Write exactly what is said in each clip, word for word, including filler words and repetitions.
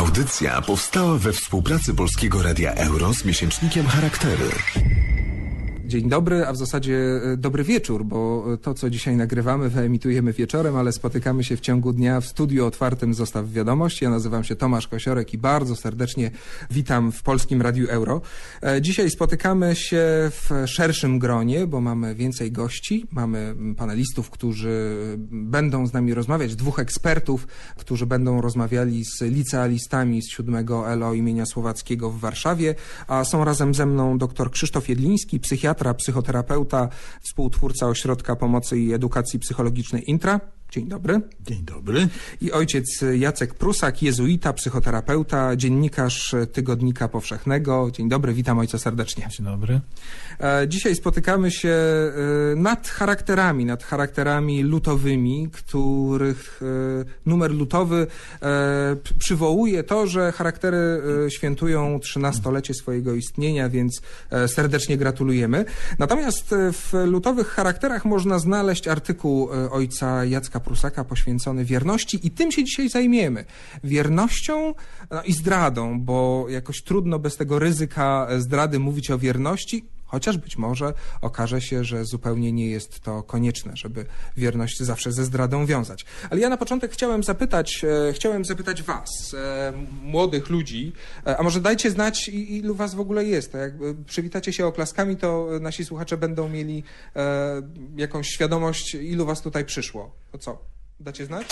Audycja powstała we współpracy Polskiego Radia Euro z miesięcznikiem Charaktery. Dzień dobry, a w zasadzie dobry wieczór, bo to, co dzisiaj nagrywamy, wyemitujemy wieczorem, ale spotykamy się w ciągu dnia w studiu otwartym Zostaw Wiadomość. Ja nazywam się Tomasz Kosiorek i bardzo serdecznie witam w Polskim Radiu Euro. Dzisiaj spotykamy się w szerszym gronie, bo mamy więcej gości, mamy panelistów, którzy będą z nami rozmawiać, dwóch ekspertów, którzy będą rozmawiali z licealistami z siódmego L O imienia Słowackiego w Warszawie, a są razem ze mną dr Krzysztof Jedliński, psychiatra, psychoterapeuta, współtwórca Ośrodka Pomocy i Edukacji Psychologicznej Intra. Dzień dobry. Dzień dobry. I ojciec Jacek Prusak, jezuita, psychoterapeuta, dziennikarz Tygodnika Powszechnego. Dzień dobry, witam ojca serdecznie. Dzień dobry. Dzisiaj spotykamy się nad charakterami, nad charakterami lutowymi, których numer lutowy przywołuje to, że charaktery świętują trzynastolecie swojego istnienia, więc serdecznie gratulujemy. Natomiast w lutowych charakterach można znaleźć artykuł ojca Jacka Prusaka poświęcony wierności i tym się dzisiaj zajmiemy. Wiernością no i zdradą, bo jakoś trudno bez tego ryzyka zdrady mówić o wierności, chociaż być może okaże się, że zupełnie nie jest to konieczne, żeby wierność zawsze ze zdradą wiązać. Ale ja na początek chciałem zapytać, e, chciałem zapytać was, e, młodych ludzi, e, a może dajcie znać, ilu was w ogóle jest. A jak przywitacie się oklaskami, to nasi słuchacze będą mieli e, jakąś świadomość, ilu was tutaj przyszło. To co? Dacie znać?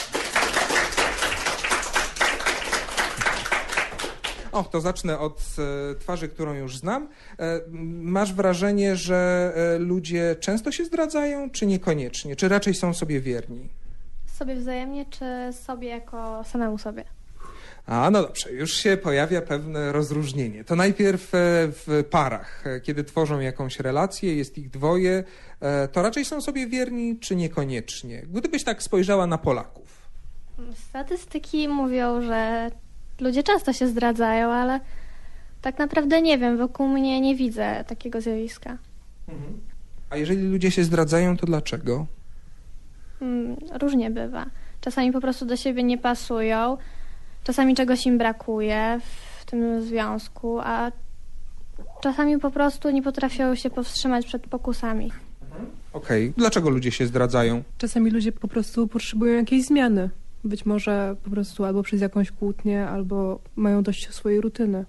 O, to zacznę od e, twarzy, którą już znam. E, masz wrażenie, że e, ludzie często się zdradzają, czy niekoniecznie? Czy raczej są sobie wierni? Sobie wzajemnie, czy sobie jako samemu sobie? A, no dobrze, już się pojawia pewne rozróżnienie. To najpierw e, w parach, e, kiedy tworzą jakąś relację, jest ich dwoje, e, to raczej są sobie wierni, czy niekoniecznie? Gdybyś tak spojrzała na Polaków. Statystyki mówią, że ludzie często się zdradzają, ale tak naprawdę nie wiem, wokół mnie nie widzę takiego zjawiska. Mhm. A jeżeli ludzie się zdradzają, to dlaczego? Hmm, różnie bywa. Czasami po prostu do siebie nie pasują, czasami czegoś im brakuje w tym związku, a czasami po prostu nie potrafią się powstrzymać przed pokusami. Mhm. Okej. Okay. Dlaczego ludzie się zdradzają? Czasami ludzie po prostu potrzebują jakiejś zmiany. Być może po prostu albo przez jakąś kłótnię, albo mają dość swojej rutyny.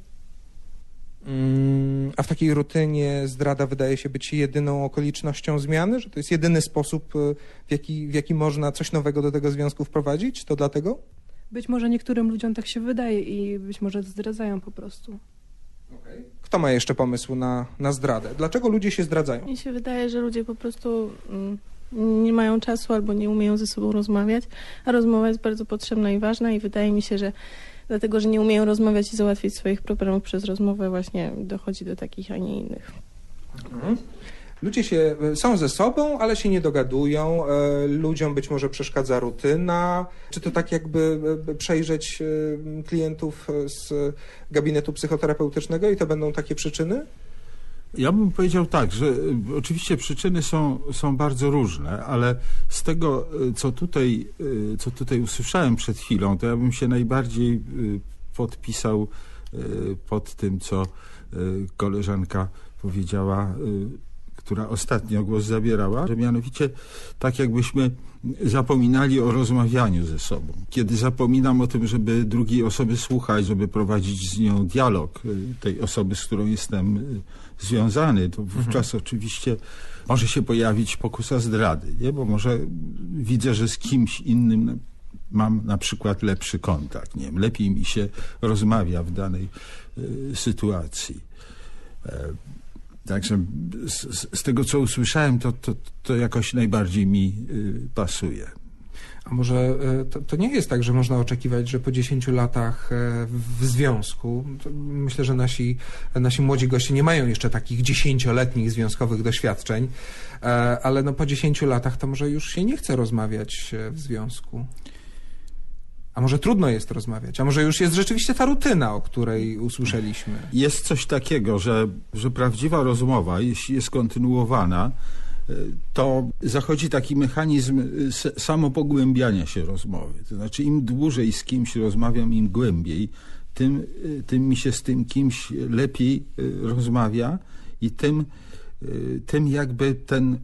Mm, a w takiej rutynie zdrada wydaje się być jedyną okolicznością zmiany? Że to jest jedyny sposób, w jaki, w jaki można coś nowego do tego związku wprowadzić? To dlatego? Być może niektórym ludziom tak się wydaje i być może zdradzają po prostu. Okay. Kto ma jeszcze pomysł na, na zdradę? Dlaczego ludzie się zdradzają? Mi się wydaje, że ludzie po prostu mm, nie mają czasu albo nie umieją ze sobą rozmawiać, a rozmowa jest bardzo potrzebna i ważna i wydaje mi się, że dlatego, że nie umieją rozmawiać i załatwić swoich problemów przez rozmowę, właśnie dochodzi do takich, a nie innych. Mhm. Ludzie się, są ze sobą, ale się nie dogadują. Ludziom być może przeszkadza rutyna. Czy to tak jakby przejrzeć klientów z gabinetu psychoterapeutycznego i to będą takie przyczyny? Ja bym powiedział tak, że oczywiście przyczyny są, są bardzo różne, ale z tego, co tutaj, co tutaj usłyszałem przed chwilą, to ja bym się najbardziej podpisał pod tym, co koleżanka powiedziała, która ostatnio głos zabierała, że mianowicie tak jakbyśmy zapominali o rozmawianiu ze sobą. Kiedy zapominam o tym, żeby drugiej osoby słuchać, żeby prowadzić z nią dialog, tej osoby, z którą jestem związany, to wówczas mhm. oczywiście może się pojawić pokusa zdrady, nie? Bo może widzę, że z kimś innym mam na przykład lepszy kontakt, nie wiem, lepiej mi się rozmawia w danej y, sytuacji. E, Także z, z tego, co usłyszałem, to, to, to jakoś najbardziej mi y, pasuje. A może to, to nie jest tak, że można oczekiwać, że po dziesięciu latach w związku, myślę, że nasi, nasi młodzi goście nie mają jeszcze takich dziesięcioletnich związkowych doświadczeń, ale no po dziesięciu latach to może już się nie chce rozmawiać w związku. A może trudno jest rozmawiać, a może już jest rzeczywiście ta rutyna, o której usłyszeliśmy. Jest coś takiego, że, że prawdziwa rozmowa, jeśli jest kontynuowana, to zachodzi taki mechanizm samopogłębiania się rozmowy. To znaczy im dłużej z kimś rozmawiam, im głębiej, tym, tym mi się z tym kimś lepiej rozmawia i tym, tym jakby ten,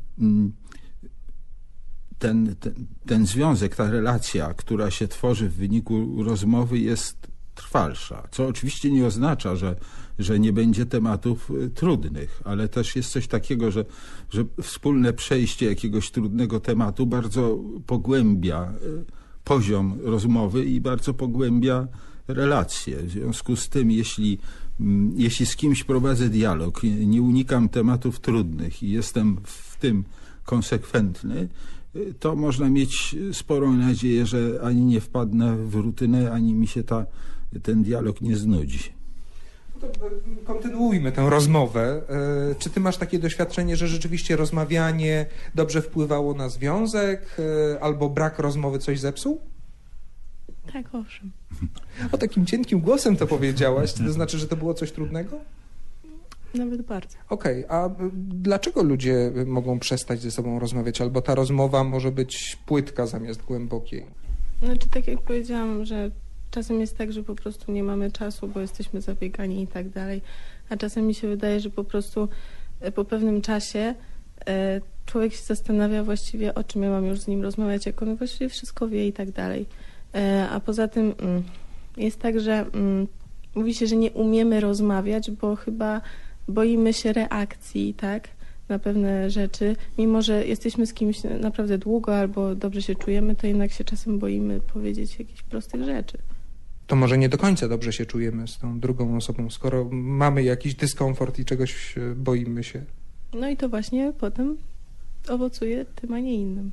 ten, ten, ten związek, ta relacja, która się tworzy w wyniku rozmowy, jest trwalsza. Co oczywiście nie oznacza, że, że nie będzie tematów trudnych, ale też jest coś takiego, że, że wspólne przejście jakiegoś trudnego tematu bardzo pogłębia poziom rozmowy i bardzo pogłębia relacje. W związku z tym, jeśli, jeśli z kimś prowadzę dialog, nie unikam tematów trudnych i jestem w tym konsekwentny, to można mieć sporą nadzieję, że ani nie wpadnę w rutynę, ani mi się ta, ten dialog nie znudzi. No to kontynuujmy tę rozmowę. Czy ty masz takie doświadczenie, że rzeczywiście rozmawianie dobrze wpływało na związek, albo brak rozmowy coś zepsuł? Tak, owszem. O, takim cienkim głosem to powiedziałaś. To znaczy, że to było coś trudnego? Nawet bardzo. Okej, okay, a dlaczego ludzie mogą przestać ze sobą rozmawiać? Albo ta rozmowa może być płytka zamiast głębokiej? Znaczy, tak jak powiedziałam, że czasem jest tak, że po prostu nie mamy czasu, bo jesteśmy zabiegani i tak dalej, a czasem mi się wydaje, że po prostu po pewnym czasie e, człowiek się zastanawia właściwie, o czym ja mam już z nim rozmawiać, jak on właściwie wszystko wie i tak dalej. E, a poza tym mm, jest tak, że mm, mówi się, że nie umiemy rozmawiać, bo chyba boimy się reakcji, tak, na pewne rzeczy. Mimo że jesteśmy z kimś naprawdę długo albo dobrze się czujemy, to jednak się czasem boimy powiedzieć jakichś prostych rzeczy. To może nie do końca dobrze się czujemy z tą drugą osobą, skoro mamy jakiś dyskomfort i czegoś boimy się. No i to właśnie potem owocuje tym, a nie innym.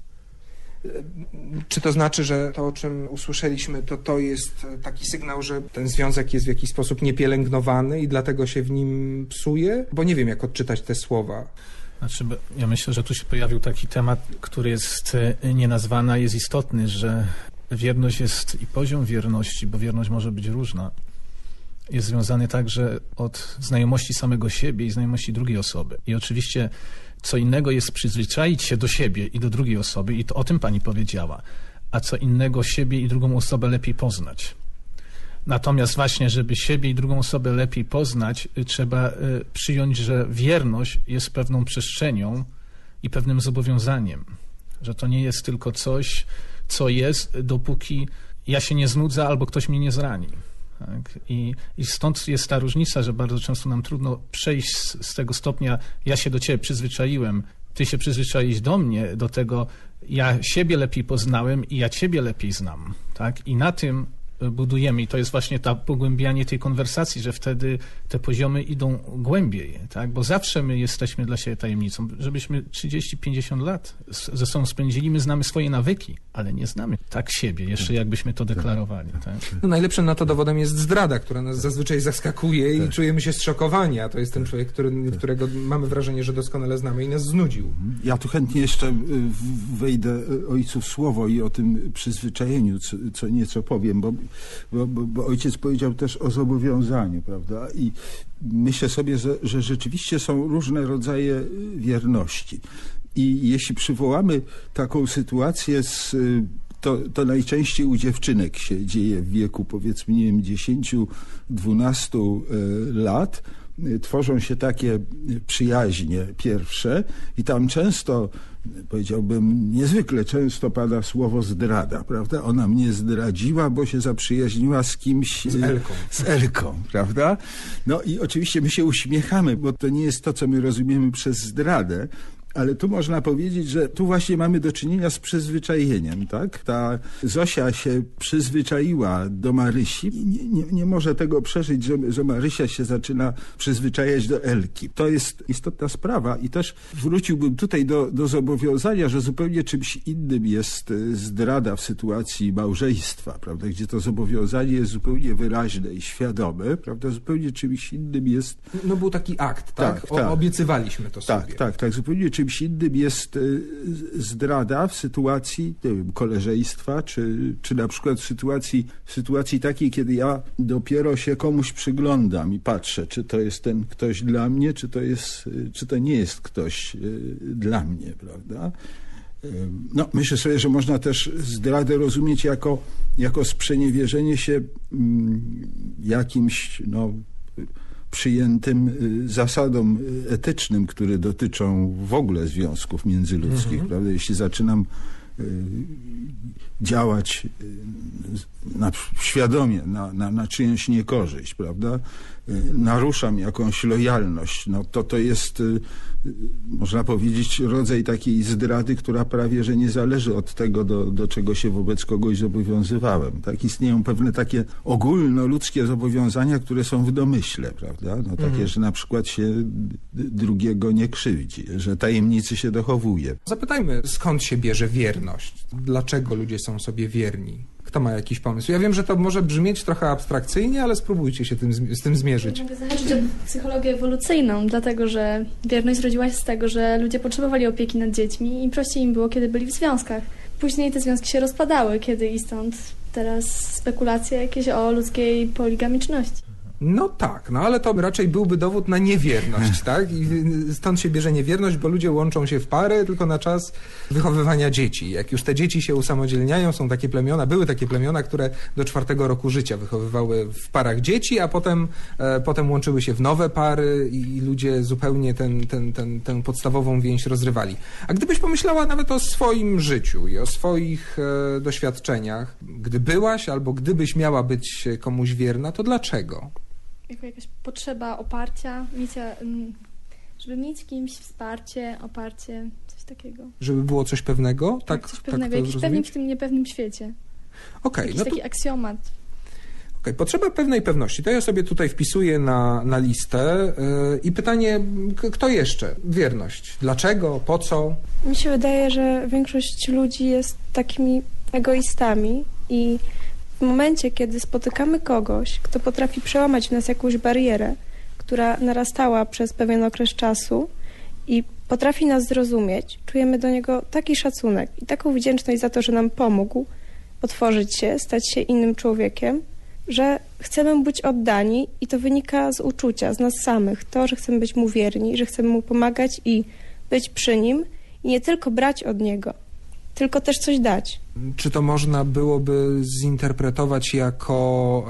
Czy to znaczy, że to, o czym usłyszeliśmy, to to jest taki sygnał, że ten związek jest w jakiś sposób niepielęgnowany i dlatego się w nim psuje? Bo nie wiem, jak odczytać te słowa. Znaczy, ja myślę, że tu się pojawił taki temat, który jest nienazwany, a jest istotny, że wierność jest i poziom wierności, bo wierność może być różna, jest związany także od znajomości samego siebie i znajomości drugiej osoby. I oczywiście co innego jest przyzwyczaić się do siebie i do drugiej osoby, i to o tym pani powiedziała, a co innego siebie i drugą osobę lepiej poznać. Natomiast właśnie, żeby siebie i drugą osobę lepiej poznać, trzeba przyjąć, że wierność jest pewną przestrzenią i pewnym zobowiązaniem, że to nie jest tylko coś, co jest, dopóki ja się nie znudzę albo ktoś mnie nie zrani. Tak? I, I stąd jest ta różnica, że bardzo często nam trudno przejść z, z tego stopnia, ja się do ciebie przyzwyczaiłem, ty się przyzwyczaić do mnie, do tego ja siebie lepiej poznałem i ja ciebie lepiej znam. Tak? I na tym budujemy. I to jest właśnie to pogłębianie tej konwersacji, że wtedy te poziomy idą głębiej, tak? Bo zawsze my jesteśmy dla siebie tajemnicą. Żebyśmy trzydzieści pięćdziesiąt lat ze sobą spędzili, my znamy swoje nawyki, ale nie znamy tak siebie, jeszcze jakbyśmy to deklarowali. Tak? No najlepszym na to dowodem jest zdrada, która nas zazwyczaj zaskakuje i czujemy się zszokowani, a to jest ten człowiek, który, którego mamy wrażenie, że doskonale znamy i nas znudził. Ja tu chętnie jeszcze wejdę ojcu w słowo i o tym przyzwyczajeniu co, co nieco powiem, bo Bo, bo, bo ojciec powiedział też o zobowiązaniu, prawda? I myślę sobie, że, że rzeczywiście są różne rodzaje wierności. I jeśli przywołamy taką sytuację, z, to, to najczęściej u dziewczynek się dzieje w wieku, powiedzmy, nie wiem, dziesięciu, dwunastu lat, tworzą się takie przyjaźnie pierwsze i tam często, powiedziałbym, niezwykle często pada słowo zdrada, prawda? Ona mnie zdradziła, bo się zaprzyjaźniła z kimś... Z Elką. Z Elką, prawda? No i oczywiście my się uśmiechamy, bo to nie jest to, co my rozumiemy przez zdradę, ale tu można powiedzieć, że tu właśnie mamy do czynienia z przyzwyczajeniem, tak? Ta Zosia się przyzwyczaiła do Marysi i nie, nie, nie może tego przeżyć, że, że Marysia się zaczyna przyzwyczajać do Elki. To jest istotna sprawa i też wróciłbym tutaj do, do zobowiązania, że zupełnie czymś innym jest zdrada w sytuacji małżeństwa, prawda? Gdzie to zobowiązanie jest zupełnie wyraźne i świadome, prawda? Zupełnie czymś innym jest... No był taki akt, tak? tak, o, tak. Obiecywaliśmy to tak, sobie. Tak, tak, tak. Zupełnie czymś innym jest zdrada w sytuacji, nie wiem, koleżeństwa, czy, czy na przykład w sytuacji, w sytuacji takiej, kiedy ja dopiero się komuś przyglądam i patrzę, czy to jest ten ktoś dla mnie, czy to jest, czy to nie jest ktoś dla mnie, prawda? No, myślę sobie, że można też zdradę rozumieć jako, jako sprzeniewierzenie się jakimś no, przyjętym zasadom etycznym, które dotyczą w ogóle związków międzyludzkich. Mhm. Prawda? Jeśli zaczynam działać na, świadomie na, na, na czyjąś niekorzyść, prawda? Naruszam jakąś lojalność, no to to jest, można powiedzieć, rodzaj takiej zdrady, która prawie że nie zależy od tego, do, do czego się wobec kogoś zobowiązywałem. Tak? Istnieją pewne takie ogólnoludzkie zobowiązania, które są w domyśle, prawda? No, takie, mhm. że na przykład się drugiego nie krzywdzi, że tajemnicy się dochowuje. Zapytajmy, skąd się bierze wierność? Dlaczego ludzie są sobie wierni? Kto ma jakiś pomysł? Ja wiem, że to może brzmieć trochę abstrakcyjnie, ale spróbujcie się tym, z tym zmierzyć. Mogę zahaczyć o psychologię ewolucyjną, dlatego że wierność zrodziła się z tego, że ludzie potrzebowali opieki nad dziećmi i prościej im było, kiedy byli w związkach. Później te związki się rozpadały, kiedy i stąd teraz spekulacje jakieś o ludzkiej poligamiczności. No tak, no ale to raczej byłby dowód na niewierność, tak? I stąd się bierze niewierność, bo ludzie łączą się w pary tylko na czas wychowywania dzieci. Jak już te dzieci się usamodzielniają, są takie plemiona, były takie plemiona, które do czwartego roku życia wychowywały w parach dzieci, a potem, e, potem łączyły się w nowe pary i, i ludzie zupełnie ten, ten, ten, tę podstawową więź rozrywali. A gdybyś pomyślała nawet o swoim życiu i o swoich e, doświadczeniach, gdy byłaś albo gdybyś miała być komuś wierna, to dlaczego? Jako jakaś potrzeba oparcia, micia, żeby mieć kimś wsparcie, oparcie, coś takiego. Żeby było coś pewnego? Tak, tak coś tak pewnego, jakiś pewnik w tym niepewnym świecie. Okay, jakiś no taki to... aksjomat. Okay, potrzeba pewnej pewności. To ja sobie tutaj wpisuję na, na listę yy, i pytanie, kto jeszcze? Wierność. Dlaczego? Po co? Mi się wydaje, że większość ludzi jest takimi egoistami i w momencie, kiedy spotykamy kogoś, kto potrafi przełamać w nas jakąś barierę, która narastała przez pewien okres czasu i potrafi nas zrozumieć, czujemy do niego taki szacunek i taką wdzięczność za to, że nam pomógł otworzyć się, stać się innym człowiekiem, że chcemy mu być oddani i to wynika z uczucia, z nas samych. To, że chcemy być mu wierni, że chcemy mu pomagać i być przy nim i nie tylko brać od niego, tylko też coś dać. Czy to można byłoby zinterpretować jako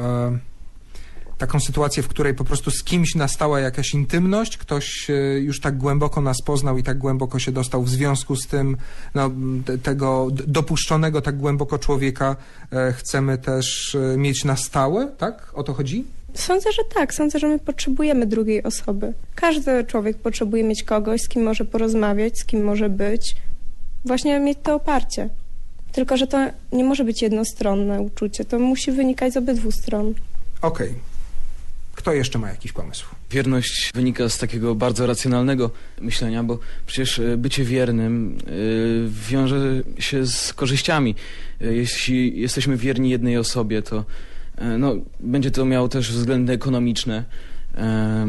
e, taką sytuację, w której po prostu z kimś nastała jakaś intymność, ktoś e, już tak głęboko nas poznał i tak głęboko się dostał, w związku z tym no, te, tego dopuszczonego tak głęboko człowieka e, chcemy też e, mieć na stałe, tak? O to chodzi? Sądzę, że tak. Sądzę, że my potrzebujemy drugiej osoby. Każdy człowiek potrzebuje mieć kogoś, z kim może porozmawiać, z kim może być. Właśnie mieć to oparcie. Tylko że to nie może być jednostronne uczucie. To musi wynikać z obydwu stron. Okej. Okay. Kto jeszcze ma jakiś pomysł? Wierność wynika z takiego bardzo racjonalnego myślenia, bo przecież bycie wiernym yy, wiąże się z korzyściami. Yy, jeśli jesteśmy wierni jednej osobie, to yy, no, będzie to miało też względy ekonomiczne. Yy,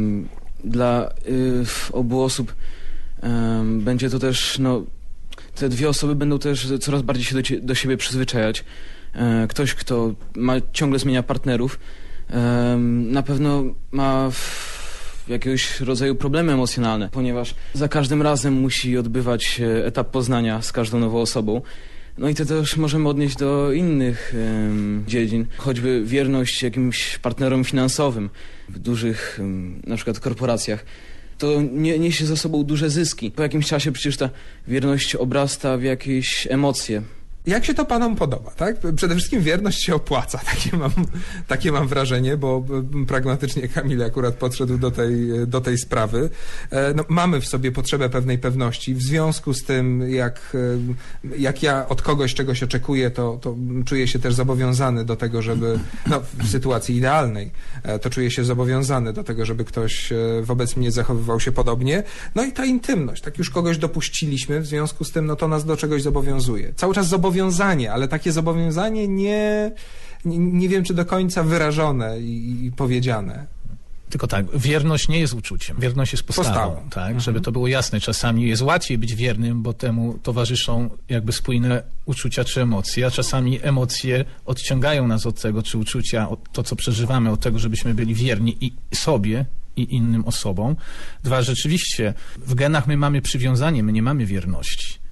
dla yy, obu osób yy, będzie to też... No, te dwie osoby będą też coraz bardziej się do, do siebie przyzwyczajać. E, ktoś, kto ma, ciągle zmienia partnerów, e, na pewno ma w, jakiegoś rodzaju problemy emocjonalne, ponieważ za każdym razem musi odbywać się etap poznania z każdą nową osobą. No i to też możemy odnieść do innych e, dziedzin, choćby wierność jakimś partnerom finansowym w dużych e, na przykład korporacjach. To nie, niesie za sobą duże zyski. Po jakimś czasie przecież ta wierność obrasta w jakieś emocje. Jak się to panom podoba, tak? Przede wszystkim wierność się opłaca, takie mam, takie mam wrażenie, bo pragmatycznie Kamil akurat podszedł do tej, do tej sprawy. No, mamy w sobie potrzebę pewnej pewności. W związku z tym, jak, jak ja od kogoś czegoś oczekuję, to, to czuję się też zobowiązany do tego, żeby, no w sytuacji idealnej, to czuję się zobowiązany do tego, żeby ktoś wobec mnie zachowywał się podobnie. No i ta intymność, tak już kogoś dopuściliśmy, w związku z tym, no to nas do czegoś zobowiązuje. Cały czas zobowiązuje zobowiązanie, ale takie zobowiązanie nie, nie, nie wiem, czy do końca wyrażone i, i powiedziane. Tylko tak, wierność nie jest uczuciem, wierność jest postawą, postawą. Tak, mhm. Żeby to było jasne. Czasami jest łatwiej być wiernym, bo temu towarzyszą jakby spójne uczucia czy emocje, a czasami emocje odciągają nas od tego, czy uczucia, od to, co przeżywamy, od tego, żebyśmy byli wierni i sobie, i innym osobom. Dwa, rzeczywiście, w genach my mamy przywiązanie, my nie mamy wierności.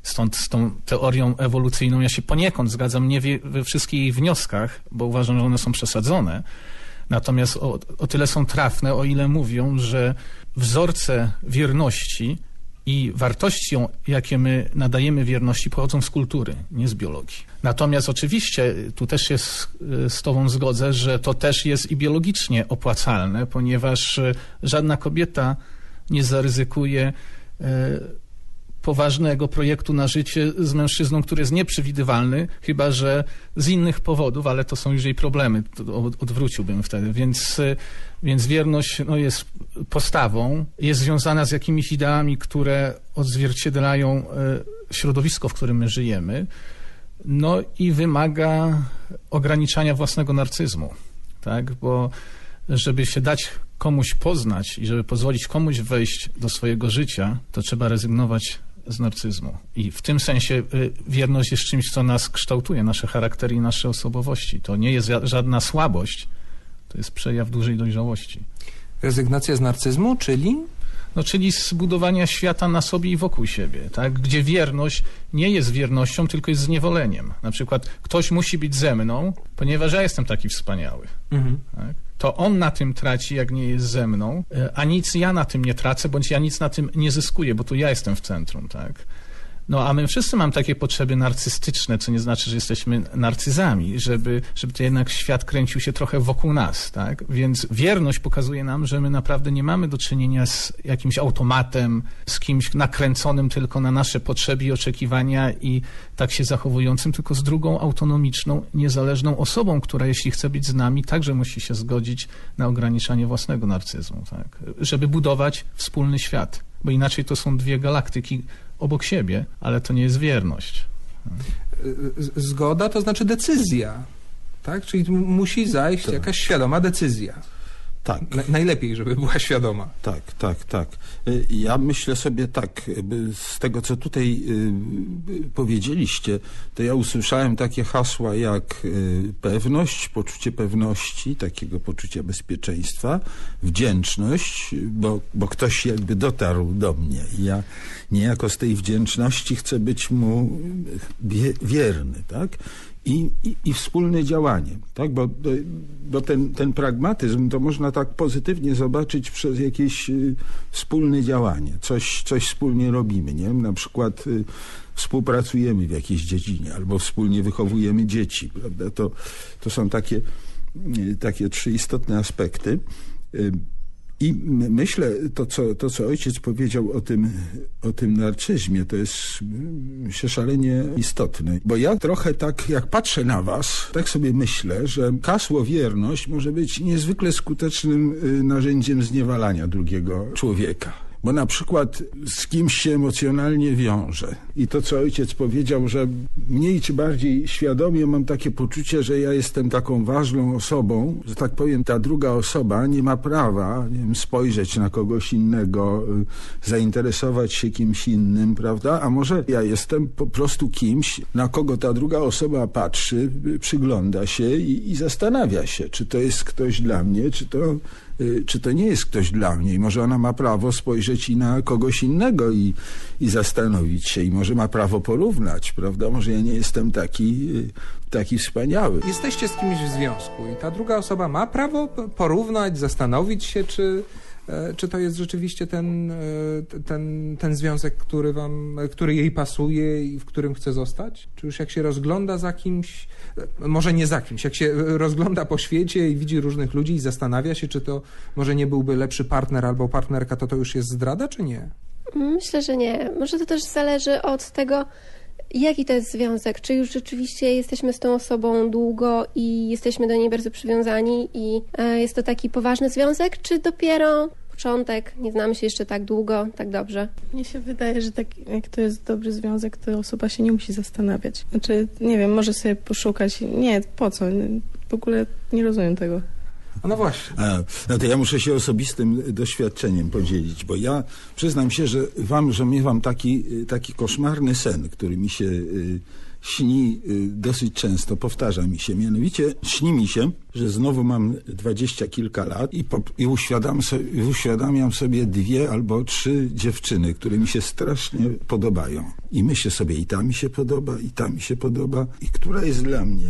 Stąd z tą teorią ewolucyjną ja się poniekąd zgadzam, nie we, we wszystkich jej wnioskach, bo uważam, że one są przesadzone. Natomiast o, o tyle są trafne, o ile mówią, że wzorce wierności i wartością, jakie my nadajemy wierności, pochodzą z kultury, nie z biologii. Natomiast oczywiście tu też się z, z tobą zgodzę, że to też jest i biologicznie opłacalne, ponieważ żadna kobieta nie zaryzykuje e, poważnego projektu na życie z mężczyzną, który jest nieprzewidywalny, chyba że z innych powodów, ale to są już jej problemy. To odwróciłbym wtedy. Więc, więc wierność no, jest postawą, jest związana z jakimiś ideami, które odzwierciedlają środowisko, w którym my żyjemy, no i wymaga ograniczania własnego narcyzmu, tak? Bo żeby się dać komuś poznać i żeby pozwolić komuś wejść do swojego życia, to trzeba rezygnować z narcyzmu. I w tym sensie wierność jest czymś, co nas kształtuje, nasze charaktery i nasze osobowości. To nie jest żadna słabość, to jest przejaw dużej dojrzałości. Rezygnacja z narcyzmu, czyli? No, czyli zbudowania świata na sobie i wokół siebie, tak? Gdzie wierność nie jest wiernością, tylko jest zniewoleniem. Na przykład ktoś musi być ze mną, ponieważ ja jestem taki wspaniały. Mhm. Tak? To on na tym traci, jak nie jest ze mną, a nic ja na tym nie tracę, bądź ja nic na tym nie zyskuję, bo tu ja jestem w centrum, tak? No, a my wszyscy mamy takie potrzeby narcystyczne, co nie znaczy, że jesteśmy narcyzami, żeby, żeby to jednak świat kręcił się trochę wokół nas, tak? Więc wierność pokazuje nam, że my naprawdę nie mamy do czynienia z jakimś automatem, z kimś nakręconym tylko na nasze potrzeby i oczekiwania i tak się zachowującym, tylko z drugą autonomiczną, niezależną osobą, która jeśli chce być z nami, także musi się zgodzić na ograniczanie własnego narcyzmu, tak? Żeby budować wspólny świat, bo inaczej to są dwie galaktyki obok siebie, ale to nie jest wierność. Zgoda to znaczy decyzja, tak? Czyli musi zajść tak. jakaś świadoma decyzja. Tak. Na, najlepiej, żeby była świadoma. Tak, tak, tak. Ja myślę sobie tak, z tego, co tutaj powiedzieliście, to ja usłyszałem takie hasła jak pewność, poczucie pewności, takiego poczucia bezpieczeństwa, wdzięczność, bo, bo ktoś jakby dotarł do mnie. Ja niejako z tej wdzięczności chcę być mu wierny, tak? I, i, i wspólne działanie, tak? Bo, bo ten, ten pragmatyzm to można tak pozytywnie zobaczyć przez jakieś y, wspólne działanie, coś, coś wspólnie robimy, nie? Na przykład y, współpracujemy w jakiejś dziedzinie albo wspólnie wychowujemy dzieci, prawda? To, to są takie, y, takie trzy istotne aspekty. Y, I myślę, to co, to co ojciec powiedział o tym, o tym narcyzmie, to jest myślę, szalenie istotne. Bo ja trochę tak, jak patrzę na was, tak sobie myślę, że hasło wierność może być niezwykle skutecznym narzędziem zniewalania drugiego człowieka. Bo na przykład z kimś się emocjonalnie wiąże. I to, co ojciec powiedział, że mniej czy bardziej świadomie mam takie poczucie, że ja jestem taką ważną osobą, że tak powiem, ta druga osoba nie ma prawa, nie wiem, spojrzeć na kogoś innego, zainteresować się kimś innym, prawda? A może ja jestem po prostu kimś, na kogo ta druga osoba patrzy, przygląda się i, i zastanawia się, czy to jest ktoś dla mnie, czy to... czy to nie jest ktoś dla mnie i może ona ma prawo spojrzeć i na kogoś innego i, i zastanowić się i może ma prawo porównać, prawda? Może ja nie jestem taki, taki wspaniały. Jesteście z kimś w związku i ta druga osoba ma prawo porównać, zastanowić się, czy, czy to jest rzeczywiście ten, ten, ten związek, który wam, który jej pasuje i w którym chce zostać? Czy już jak się rozgląda za kimś, może nie za kimś, jak się rozgląda po świecie i widzi różnych ludzi i zastanawia się, czy to może nie byłby lepszy partner albo partnerka, to to już jest zdrada, czy nie? Myślę, że nie. Może to też zależy od tego, jaki to jest związek. Czy już rzeczywiście jesteśmy z tą osobą długo i jesteśmy do niej bardzo przywiązani i jest to taki poważny związek, czy dopiero początek, nie znamy się jeszcze tak długo, tak dobrze. Mnie się wydaje, że tak jak to jest dobry związek, to osoba się nie musi zastanawiać. Znaczy, nie wiem, może sobie poszukać. Nie, po co? W ogóle nie rozumiem tego. No właśnie. A, no to ja muszę się osobistym doświadczeniem podzielić, bo ja przyznam się, że wam, że miewam taki, taki koszmarny sen, który mi się śni y, dosyć często, powtarza mi się. Mianowicie śni mi się, że znowu mam dwadzieścia kilka lat i, po, i uświadam so, uświadamiam sobie dwie albo trzy dziewczyny, które mi się strasznie podobają. I myślę sobie, i ta mi się podoba, i ta mi się podoba, i która jest dla mnie.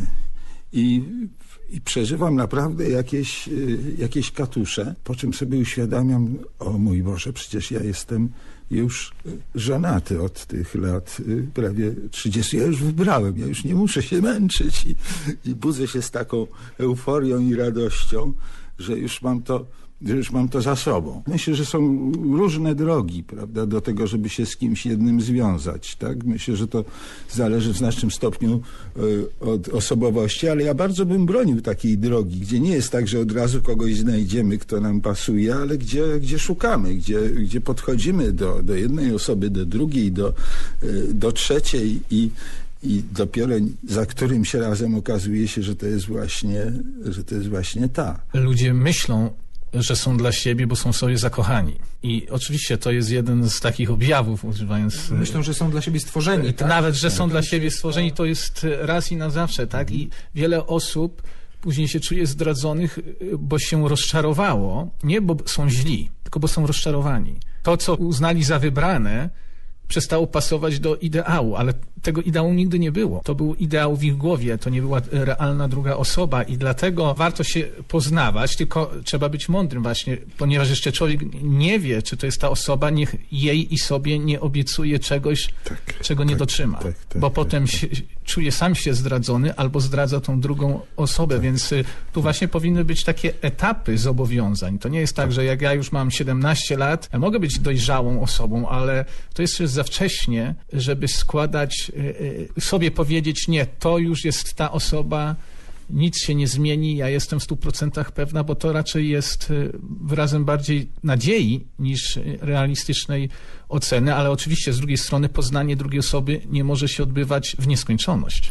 I, i przeżywam naprawdę jakieś, jakieś katusze, po czym sobie uświadamiam, o mój Boże, przecież ja jestem już żonaty od tych lat prawie trzydziestu. Ja już wybrałem, ja już nie muszę się męczyć i, i budzę się z taką euforią i radością, że już mam to że już mam to za sobą. Myślę, że są różne drogi, prawda, do tego, żeby się z kimś jednym związać, tak? Myślę, że to zależy w znacznym stopniu y, od osobowości, ale ja bardzo bym bronił takiej drogi, gdzie nie jest tak, że od razu kogoś znajdziemy, kto nam pasuje, ale gdzie, gdzie szukamy, gdzie, gdzie podchodzimy do, do jednej osoby, do drugiej, do, y, do trzeciej i I dopiero za którymś razem okazuje się, że to jest właśnie, że to jest właśnie ta. Ludzie myślą, że są dla siebie, bo są sobie zakochani. I oczywiście to jest jeden z takich objawów, używając... Myślą, że są dla siebie stworzeni. Tak? Nawet, że tak. są dla siebie stworzeni, to jest raz i na zawsze, tak? I wiele osób później się czuje zdradzonych, bo się rozczarowało. Nie, bo są źli, tylko bo są rozczarowani. To, co uznali za wybrane, przestało pasować do ideału, ale tego ideału nigdy nie było. To był ideał w ich głowie, to nie była realna druga osoba i dlatego warto się poznawać, tylko trzeba być mądrym właśnie, ponieważ jeszcze człowiek nie wie, czy to jest ta osoba, niech jej i sobie nie obiecuje czegoś, tak, czego nie tak, dotrzyma. Tak, tak, bo tak, potem tak. Się, czuje sam się zdradzony albo zdradza tą drugą osobę, tak. Więc tu właśnie powinny być takie etapy zobowiązań. To nie jest tak, tak, że jak ja już mam siedemnaście lat, ja mogę być dojrzałą osobą, ale to jest za wcześnie, żeby składać, sobie powiedzieć, nie, to już jest ta osoba, nic się nie zmieni, ja jestem w stu procentach pewna, bo to raczej jest wyrazem bardziej nadziei niż realistycznej oceny, ale oczywiście z drugiej strony poznanie drugiej osoby nie może się odbywać w nieskończoność.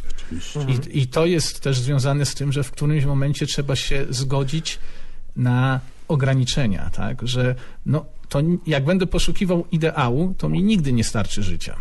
I, I to jest też związane z tym, że w którymś momencie trzeba się zgodzić na ograniczenia, tak, że no, to jak będę poszukiwał ideału, to mi nigdy nie starczy życia,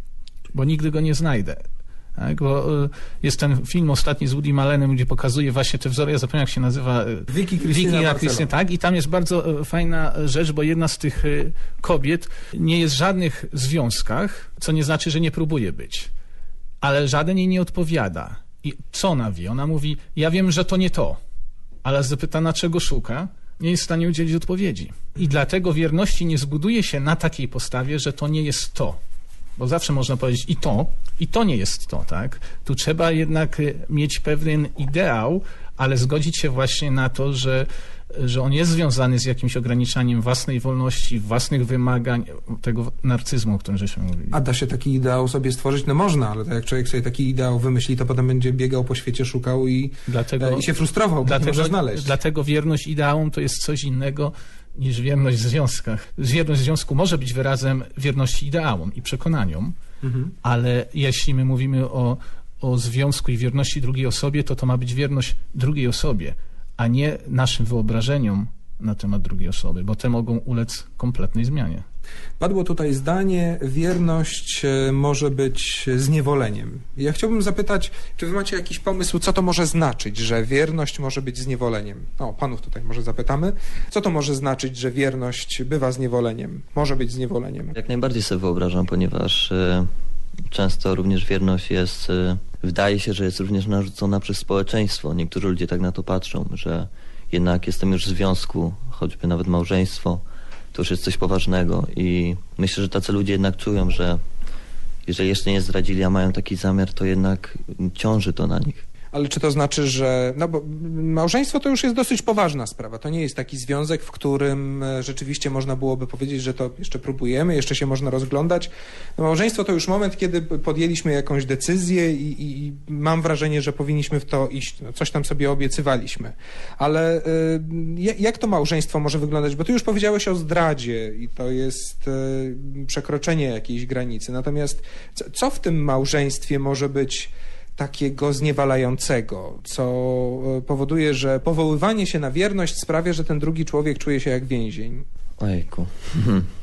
bo nigdy go nie znajdę. Tak, bo y, jest ten film ostatni z Woody Allenem, gdzie pokazuje właśnie te wzory, ja zapomniałem, jak się nazywa. Vicky Cristina, tak, i tam jest bardzo y, fajna rzecz, bo jedna z tych y, kobiet nie jest w żadnych związkach, co nie znaczy, że nie próbuje być, ale żaden jej nie odpowiada. I co ona wie? Ona mówi, ja wiem, że to nie to, ale zapytana, czego szuka, nie jest w stanie udzielić odpowiedzi. I dlatego wierności nie zbuduje się na takiej postawie, że to nie jest to. Bo zawsze można powiedzieć i to, i to nie jest to, tak? Tu trzeba jednak mieć pewien ideał, ale zgodzić się właśnie na to, że, że on jest związany z jakimś ograniczaniem własnej wolności, własnych wymagań, tego narcyzmu, o którym żeśmy mówili. A da się taki ideał sobie stworzyć? No można, ale tak jak człowiek sobie taki ideał wymyśli, to potem będzie biegał po świecie, szukał i, dlatego, i się frustrował, bo nie może znaleźć. Dlatego wierność ideałom to jest coś innego niż wierność w związkach. Wierność w związku może być wyrazem wierności ideałom i przekonaniom, mhm. ale jeśli my mówimy o, o związku i wierności drugiej osobie, to to ma być wierność drugiej osobie, a nie naszym wyobrażeniom na temat drugiej osoby, bo te mogą ulec kompletnej zmianie. Padło tutaj zdanie, wierność może być zniewoleniem. Ja chciałbym zapytać, czy wy macie jakiś pomysł, co to może znaczyć, że wierność może być zniewoleniem? No, panów tutaj może zapytamy. Co to może znaczyć, że wierność bywa zniewoleniem? Może być zniewoleniem? Jak najbardziej sobie wyobrażam, ponieważ y, często również wierność jest, y, wydaje się, że jest również narzucona przez społeczeństwo. Niektórzy ludzie tak na to patrzą, że jednak jestem już w związku, choćby nawet małżeństwo, to już jest coś poważnego i myślę, że tacy ludzie jednak czują, że jeżeli jeszcze nie zdradzili, a mają taki zamiar, to jednak ciąży to na nich. Ale czy to znaczy, że... No bo małżeństwo to już jest dosyć poważna sprawa. To nie jest taki związek, w którym rzeczywiście można byłoby powiedzieć, że to jeszcze próbujemy, jeszcze się można rozglądać. No małżeństwo to już moment, kiedy podjęliśmy jakąś decyzję i, i, i mam wrażenie, że powinniśmy w to iść. No, coś tam sobie obiecywaliśmy. Ale y, jak to małżeństwo może wyglądać? Bo ty już powiedziałeś o zdradzie i to jest y, przekroczenie jakiejś granicy. Natomiast co, co w tym małżeństwie może być takiego zniewalającego, co powoduje, że powoływanie się na wierność sprawia, że ten drugi człowiek czuje się jak więzień? Ojejku.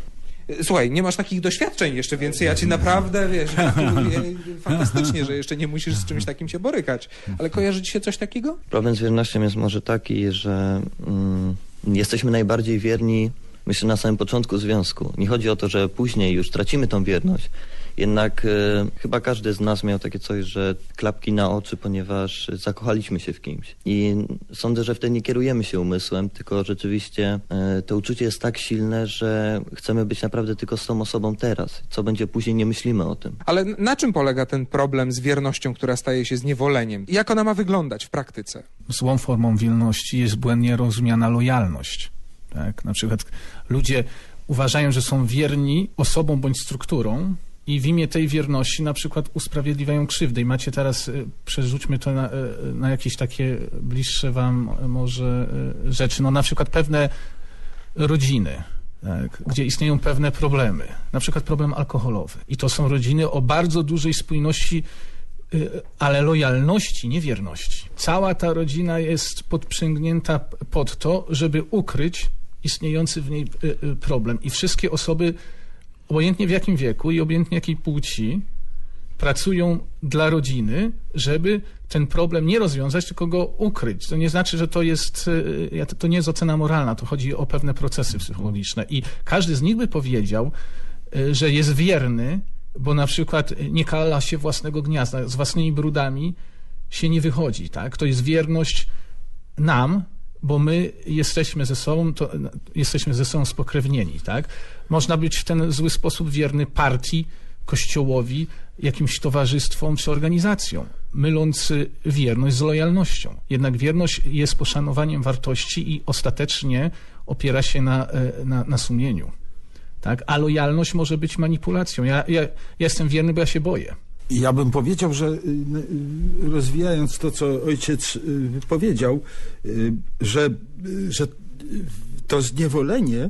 Słuchaj, nie masz takich doświadczeń jeszcze, więc ja ci naprawdę, wiesz, gratuluję fantastycznie, że jeszcze nie musisz z czymś takim się borykać. Ale kojarzy ci się coś takiego? Problem z wiernością jest może taki, że mm, jesteśmy najbardziej wierni, myślę, na samym początku związku. Nie chodzi o to, że później już tracimy tą wierność. Jednak e, chyba każdy z nas miał takie coś, że klapki na oczy, ponieważ zakochaliśmy się w kimś. I sądzę, że wtedy nie kierujemy się umysłem, tylko rzeczywiście e, to uczucie jest tak silne, że chcemy być naprawdę tylko z tą osobą teraz. Co będzie później, nie myślimy o tym. Ale na czym polega ten problem z wiernością, która staje się zniewoleniem? Jak ona ma wyglądać w praktyce? Złą formą wierności jest błędnie rozumiana lojalność. Tak? Na przykład ludzie uważają, że są wierni osobom bądź strukturą, i w imię tej wierności na przykład usprawiedliwiają krzywdę. I macie teraz, y, przerzućmy to na, y, na jakieś takie bliższe wam y, może y, rzeczy. No na przykład pewne rodziny, tak, gdzie istnieją pewne problemy. Na przykład problem alkoholowy. I to są rodziny o bardzo dużej spójności, y, ale lojalności, nie wierności. Cała ta rodzina jest podprzęgnięta pod to, żeby ukryć istniejący w niej y, y, problem. I wszystkie osoby, obojętnie w jakim wieku i obojętnie jakiej płci, pracują dla rodziny, żeby ten problem nie rozwiązać, tylko go ukryć. To nie znaczy, że to jest, to nie jest ocena moralna, to chodzi o pewne procesy psychologiczne. I każdy z nich by powiedział, że jest wierny, bo na przykład nie kala się własnego gniazda, z własnymi brudami się nie wychodzi. Tak? To jest wierność nam, bo my jesteśmy ze sobą, to jesteśmy ze sobą spokrewnieni, tak? Można być w ten zły sposób wierny partii, kościołowi, jakimś towarzystwom czy organizacjom, myląc wierność z lojalnością. Jednak wierność jest poszanowaniem wartości i ostatecznie opiera się na, na, na sumieniu, tak? A lojalność może być manipulacją. Ja, ja, ja jestem wierny, bo ja się boję. Ja bym powiedział, że rozwijając to, co ojciec powiedział, że, że to zniewolenie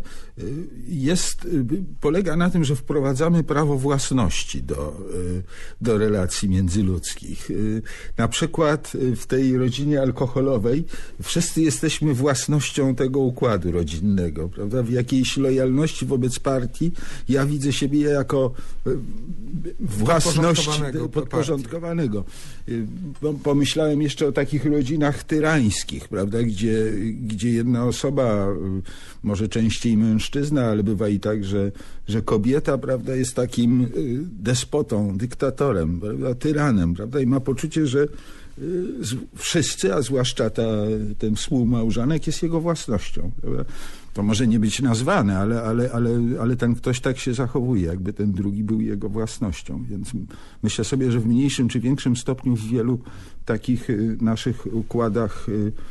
jest, polega na tym, że wprowadzamy prawo własności do, do relacji międzyludzkich. Na przykład w tej rodzinie alkoholowej wszyscy jesteśmy własnością tego układu rodzinnego, prawda? W jakiejś lojalności wobec partii ja widzę siebie jako własność podporządkowanego. podporządkowanego. Pomyślałem jeszcze o takich rodzinach tyrańskich, prawda? Gdzie, gdzie jedna osoba, może częściej mężczyzna, ale bywa i tak, że, że kobieta, prawda, jest takim despotą, dyktatorem, prawda, tyranem, prawda, i ma poczucie, że wszyscy, a zwłaszcza ta, ten współmałżonek jest jego własnością, prawda? To może nie być nazwane, ale, ale, ale, ale ten ktoś tak się zachowuje, jakby ten drugi był jego własnością. Więc myślę sobie, że w mniejszym czy większym stopniu w wielu takich naszych układach,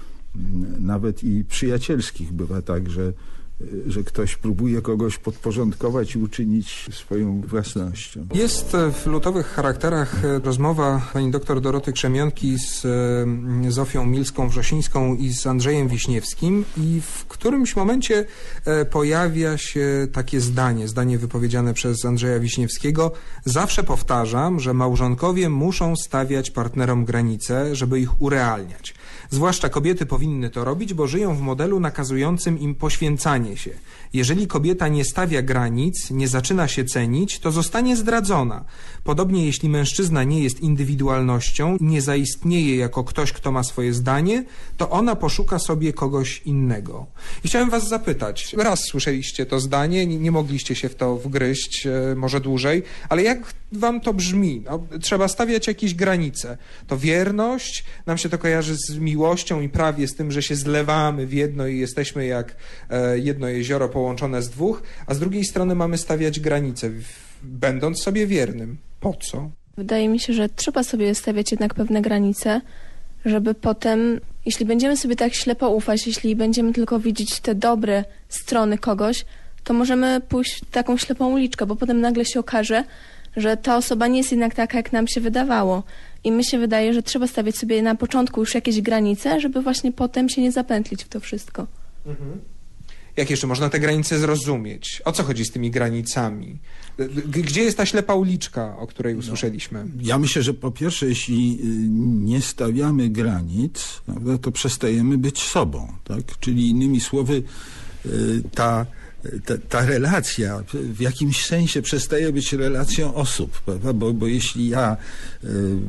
nawet i przyjacielskich, bywa tak, że że ktoś próbuje kogoś podporządkować i uczynić swoją własnością. Jest w lutowych charakterach rozmowa pani doktor Doroty Krzemionki z Zofią Milską-Wrzosińską i z Andrzejem Wiśniewskim i w którymś momencie pojawia się takie zdanie, zdanie wypowiedziane przez Andrzeja Wiśniewskiego: zawsze powtarzam, że małżonkowie muszą stawiać partnerom granice, żeby ich urealniać. Zwłaszcza kobiety powinny to robić, bo żyją w modelu nakazującym im poświęcanie się. Jeżeli kobieta nie stawia granic, nie zaczyna się cenić, to zostanie zdradzona. Podobnie jeśli mężczyzna nie jest indywidualnością, nie zaistnieje jako ktoś, kto ma swoje zdanie, to ona poszuka sobie kogoś innego. I chciałem was zapytać, raz słyszeliście to zdanie, nie, nie mogliście się w to wgryźć, e, może dłużej, ale jak wam to brzmi? No, trzeba stawiać jakieś granice. To wierność, nam się to kojarzy z miłością i prawie z tym, że się zlewamy w jedno i jesteśmy jak e, jedno jezioro połączone z dwóch, a z drugiej strony mamy stawiać granice, w, będąc sobie wiernym. Po co? Wydaje mi się, że trzeba sobie stawiać jednak pewne granice, żeby potem, jeśli będziemy sobie tak ślepo ufać, jeśli będziemy tylko widzieć te dobre strony kogoś, to możemy pójść w taką ślepą uliczkę, bo potem nagle się okaże, że ta osoba nie jest jednak taka, jak nam się wydawało. I mi się wydaje, że trzeba stawiać sobie na początku już jakieś granice, żeby właśnie potem się nie zapętlić w to wszystko. Mhm. Jak jeszcze można te granice zrozumieć? O co chodzi z tymi granicami? Gdzie jest ta ślepa uliczka, o której usłyszeliśmy? No, ja myślę, że po pierwsze, jeśli nie stawiamy granic, prawda, to przestajemy być sobą, tak? Czyli innymi słowy, ta Ta, ta relacja w jakimś sensie przestaje być relacją osób, prawda? Bo, bo jeśli ja y,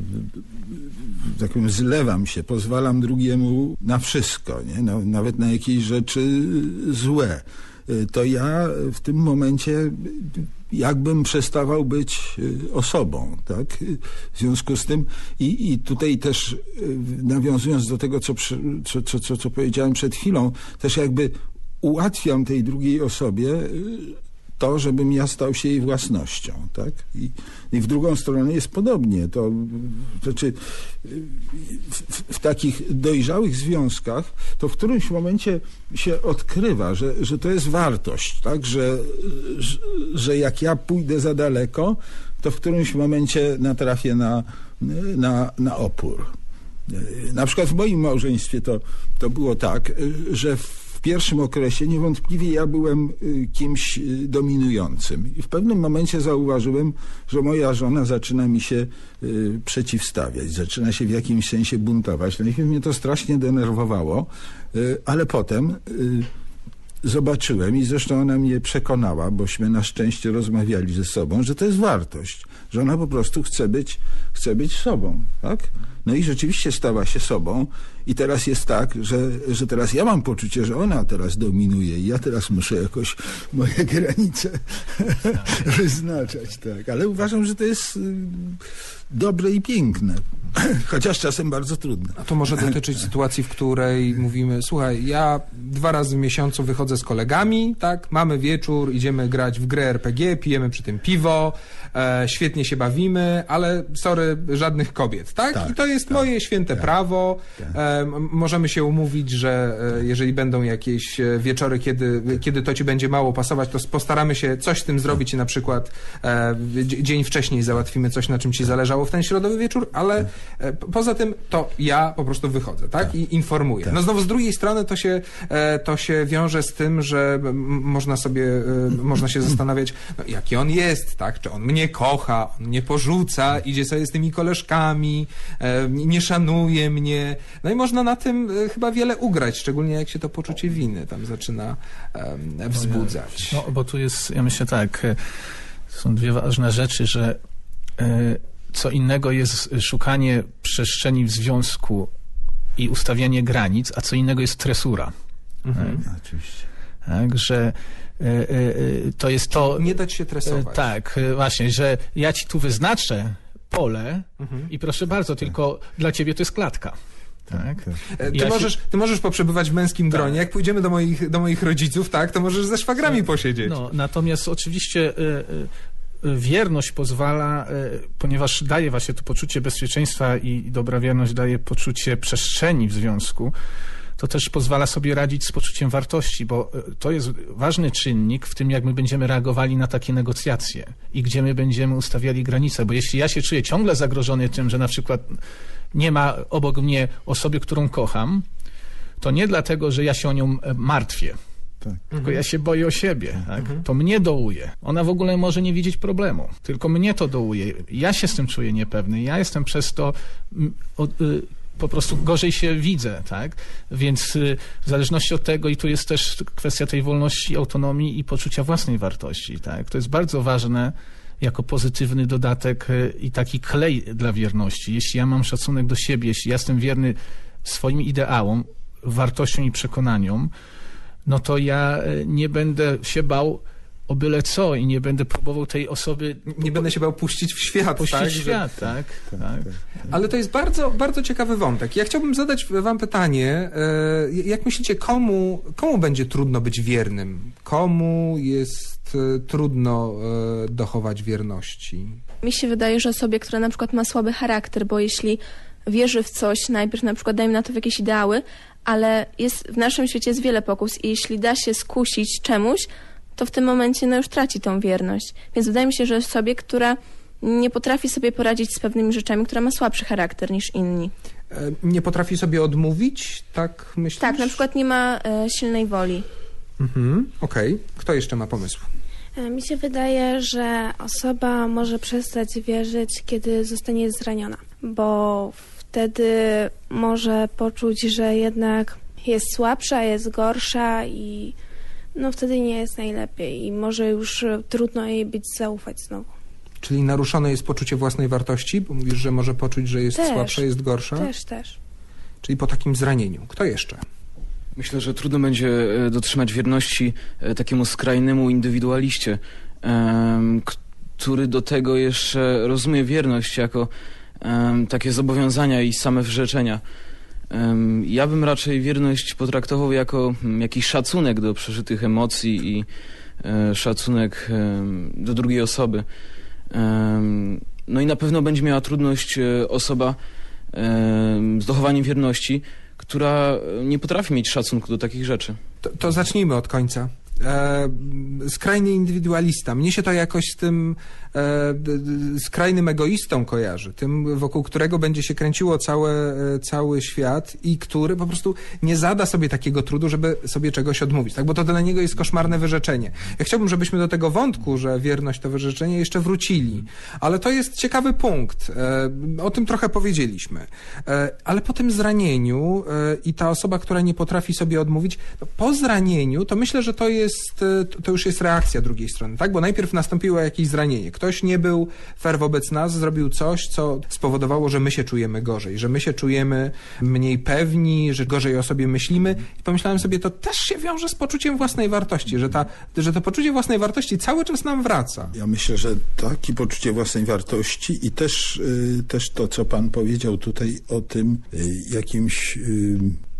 tak powiem, zlewam się, pozwalam drugiemu na wszystko, nie? No, nawet na jakieś rzeczy złe, y, to ja w tym momencie jakbym przestawał być osobą, tak? W związku z tym i, i tutaj też nawiązując do tego, co, co, co, co, co powiedziałem przed chwilą, też jakby ułatwiam tej drugiej osobie to, żebym ja stał się jej własnością, tak? I, i w drugą stronę jest podobnie. To znaczy w, w takich dojrzałych związkach to w którymś momencie się odkrywa, że, że to jest wartość, tak? Że, że, że jak ja pójdę za daleko, to w którymś momencie natrafię na, na, na opór. Na przykład w moim małżeństwie to, to było tak, że w W pierwszym okresie niewątpliwie ja byłem kimś dominującym i w pewnym momencie zauważyłem, że moja żona zaczyna mi się przeciwstawiać, zaczyna się w jakimś sensie buntować. Najpierw mnie to strasznie denerwowało, ale potem zobaczyłem i zresztą ona mnie przekonała, bośmy na szczęście rozmawiali ze sobą, że to jest wartość, że ona po prostu chce być, chce być sobą, tak? No i rzeczywiście stała się sobą i teraz jest tak, że, że teraz ja mam poczucie, że ona teraz dominuje i ja teraz muszę jakoś moje granice wyznaczać, tak. Ale uważam, że to jest dobre i piękne, chociaż czasem bardzo trudne. A to może dotyczyć sytuacji, w której mówimy, słuchaj, ja dwa razy w miesiącu wychodzę z kolegami, tak, mamy wieczór, idziemy grać w grę er pe gie, pijemy przy tym piwo, e, świetnie się bawimy, ale sorry, żadnych kobiet, tak? tak I to jest tak, moje święte tak, prawo. Tak. E, możemy się umówić, że e, jeżeli będą jakieś wieczory, kiedy, tak. kiedy to ci będzie mało pasować, to postaramy się coś z tym zrobić i na przykład e, dzień wcześniej załatwimy coś, na czym ci zależało w ten środowy wieczór, ale e, poza tym to ja po prostu wychodzę, tak? tak. I informuję. Tak. No znowu z drugiej strony to się, e, to się wiąże z tym, że m, można sobie, e, można się zastanawiać, no, jaki on jest, tak? Czy on mnie kocha, on mnie porzuca, idzie sobie z tymi koleżkami, e, nie szanuje mnie. No i można na tym e, chyba wiele ugrać, szczególnie jak się to poczucie winy tam zaczyna e, wzbudzać. No, bo tu jest, ja myślę tak, e, są dwie ważne rzeczy, że e, co innego jest szukanie przestrzeni w związku i ustawianie granic, a co innego jest tresura. Mhm. Tak? Oczywiście. Tak, że y, y, to jest to... Nie dać się tresować. Y, tak, y, właśnie, że ja ci tu wyznaczę pole mhm. i proszę bardzo, tylko dla ciebie to jest klatka. Tak. Ty, ja możesz, się... ty możesz poprzebywać w męskim tak. gronie. Jak pójdziemy do moich, do moich rodziców, tak, to możesz ze szwagrami tak. posiedzieć. No, natomiast oczywiście... Y, y, Wierność pozwala, ponieważ daje właśnie to poczucie bezpieczeństwa i dobra wierność daje poczucie przestrzeni w związku, to też pozwala sobie radzić z poczuciem wartości, bo to jest ważny czynnik w tym, jak my będziemy reagowali na takie negocjacje i gdzie my będziemy ustawiali granice, bo jeśli ja się czuję ciągle zagrożony tym, że na przykład nie ma obok mnie osoby, którą kocham, to nie dlatego, że ja się o nią martwię, tak. tylko mhm. ja się boję o siebie. Tak? Mhm. To mnie dołuje. Ona w ogóle może nie widzieć problemu, tylko mnie to dołuje. Ja się z tym czuję niepewny. Ja jestem przez to o, y, po prostu gorzej się widzę. Tak? Więc y, w zależności od tego, i tu jest też kwestia tej wolności, autonomii i poczucia własnej wartości. Tak? To jest bardzo ważne jako pozytywny dodatek y, i taki klej dla wierności. Jeśli ja mam szacunek do siebie, jeśli ja jestem wierny swoim ideałom, wartościom i przekonaniom, no to ja nie będę się bał o byle co i nie będę próbował tej osoby... Nie będę się bał puścić w świat. Puścić tak, w świat, że... tak, tak, tak, tak. Ale to jest bardzo, bardzo ciekawy wątek. Ja chciałbym zadać wam pytanie, jak myślicie, komu, komu będzie trudno być wiernym? Komu jest trudno dochować wierności? Mi się wydaje, że osobie, która na przykład ma słaby charakter, bo jeśli wierzy w coś, najpierw na przykład dajmy na to w jakieś ideały, ale jest, w naszym świecie jest wiele pokus i jeśli da się skusić czemuś, to w tym momencie no już traci tą wierność. Więc wydaje mi się, że osobie, która nie potrafi sobie poradzić z pewnymi rzeczami, która ma słabszy charakter niż inni. Nie potrafi sobie odmówić, tak myślisz? Tak, na przykład nie ma e, silnej woli. Mhm, okej. Okay. Kto jeszcze ma pomysł? Mi się wydaje, że osoba może przestać wierzyć, kiedy zostanie zraniona, bo wtedy może poczuć, że jednak jest słabsza, jest gorsza i no wtedy nie jest najlepiej i może już trudno jej być zaufać znowu. Czyli naruszone jest poczucie własnej wartości, bo mówisz, że może poczuć, że jest też, słabsza, jest gorsza? Też, też. Czyli po takim zranieniu. Kto jeszcze? Myślę, że trudno będzie e, dotrzymać wierności e, takiemu skrajnemu indywidualiście, em, który do tego jeszcze rozumie wierność jako em, takie zobowiązania i same wyrzeczenia. Em, ja bym raczej wierność potraktował jako m, jakiś szacunek do przeżytych emocji i e, szacunek e, do drugiej osoby. Em, no i na pewno będzie miała trudność e, osoba e, z dochowaniem wierności, która nie potrafi mieć szacunku do takich rzeczy. To, to zacznijmy od końca. E, skrajny indywidualista. Mnie się to jakoś z tym e, d, d, skrajnym egoistą kojarzy, tym, wokół którego będzie się kręciło całe, e, cały świat i który po prostu nie zada sobie takiego trudu, żeby sobie czegoś odmówić, tak? Bo to dla niego jest koszmarne wyrzeczenie. Ja chciałbym, żebyśmy do tego wątku, że wierność to wyrzeczenie, jeszcze wrócili. Ale to jest ciekawy punkt. E, o tym trochę powiedzieliśmy. E, ale po tym zranieniu e, i ta osoba, która nie potrafi sobie odmówić, no, po zranieniu, to myślę, że to jest Jest, to już jest reakcja drugiej strony, tak? Bo najpierw nastąpiło jakieś zranienie. Ktoś nie był fair wobec nas, zrobił coś, co spowodowało, że my się czujemy gorzej, że my się czujemy mniej pewni, że gorzej o sobie myślimy. I pomyślałem sobie, to też się wiąże z poczuciem własnej wartości, że, ta, że to poczucie własnej wartości cały czas nam wraca. Ja myślę, że tak, i poczucie własnej wartości i też, y, też to, co pan powiedział tutaj o tym y, jakimś... Y,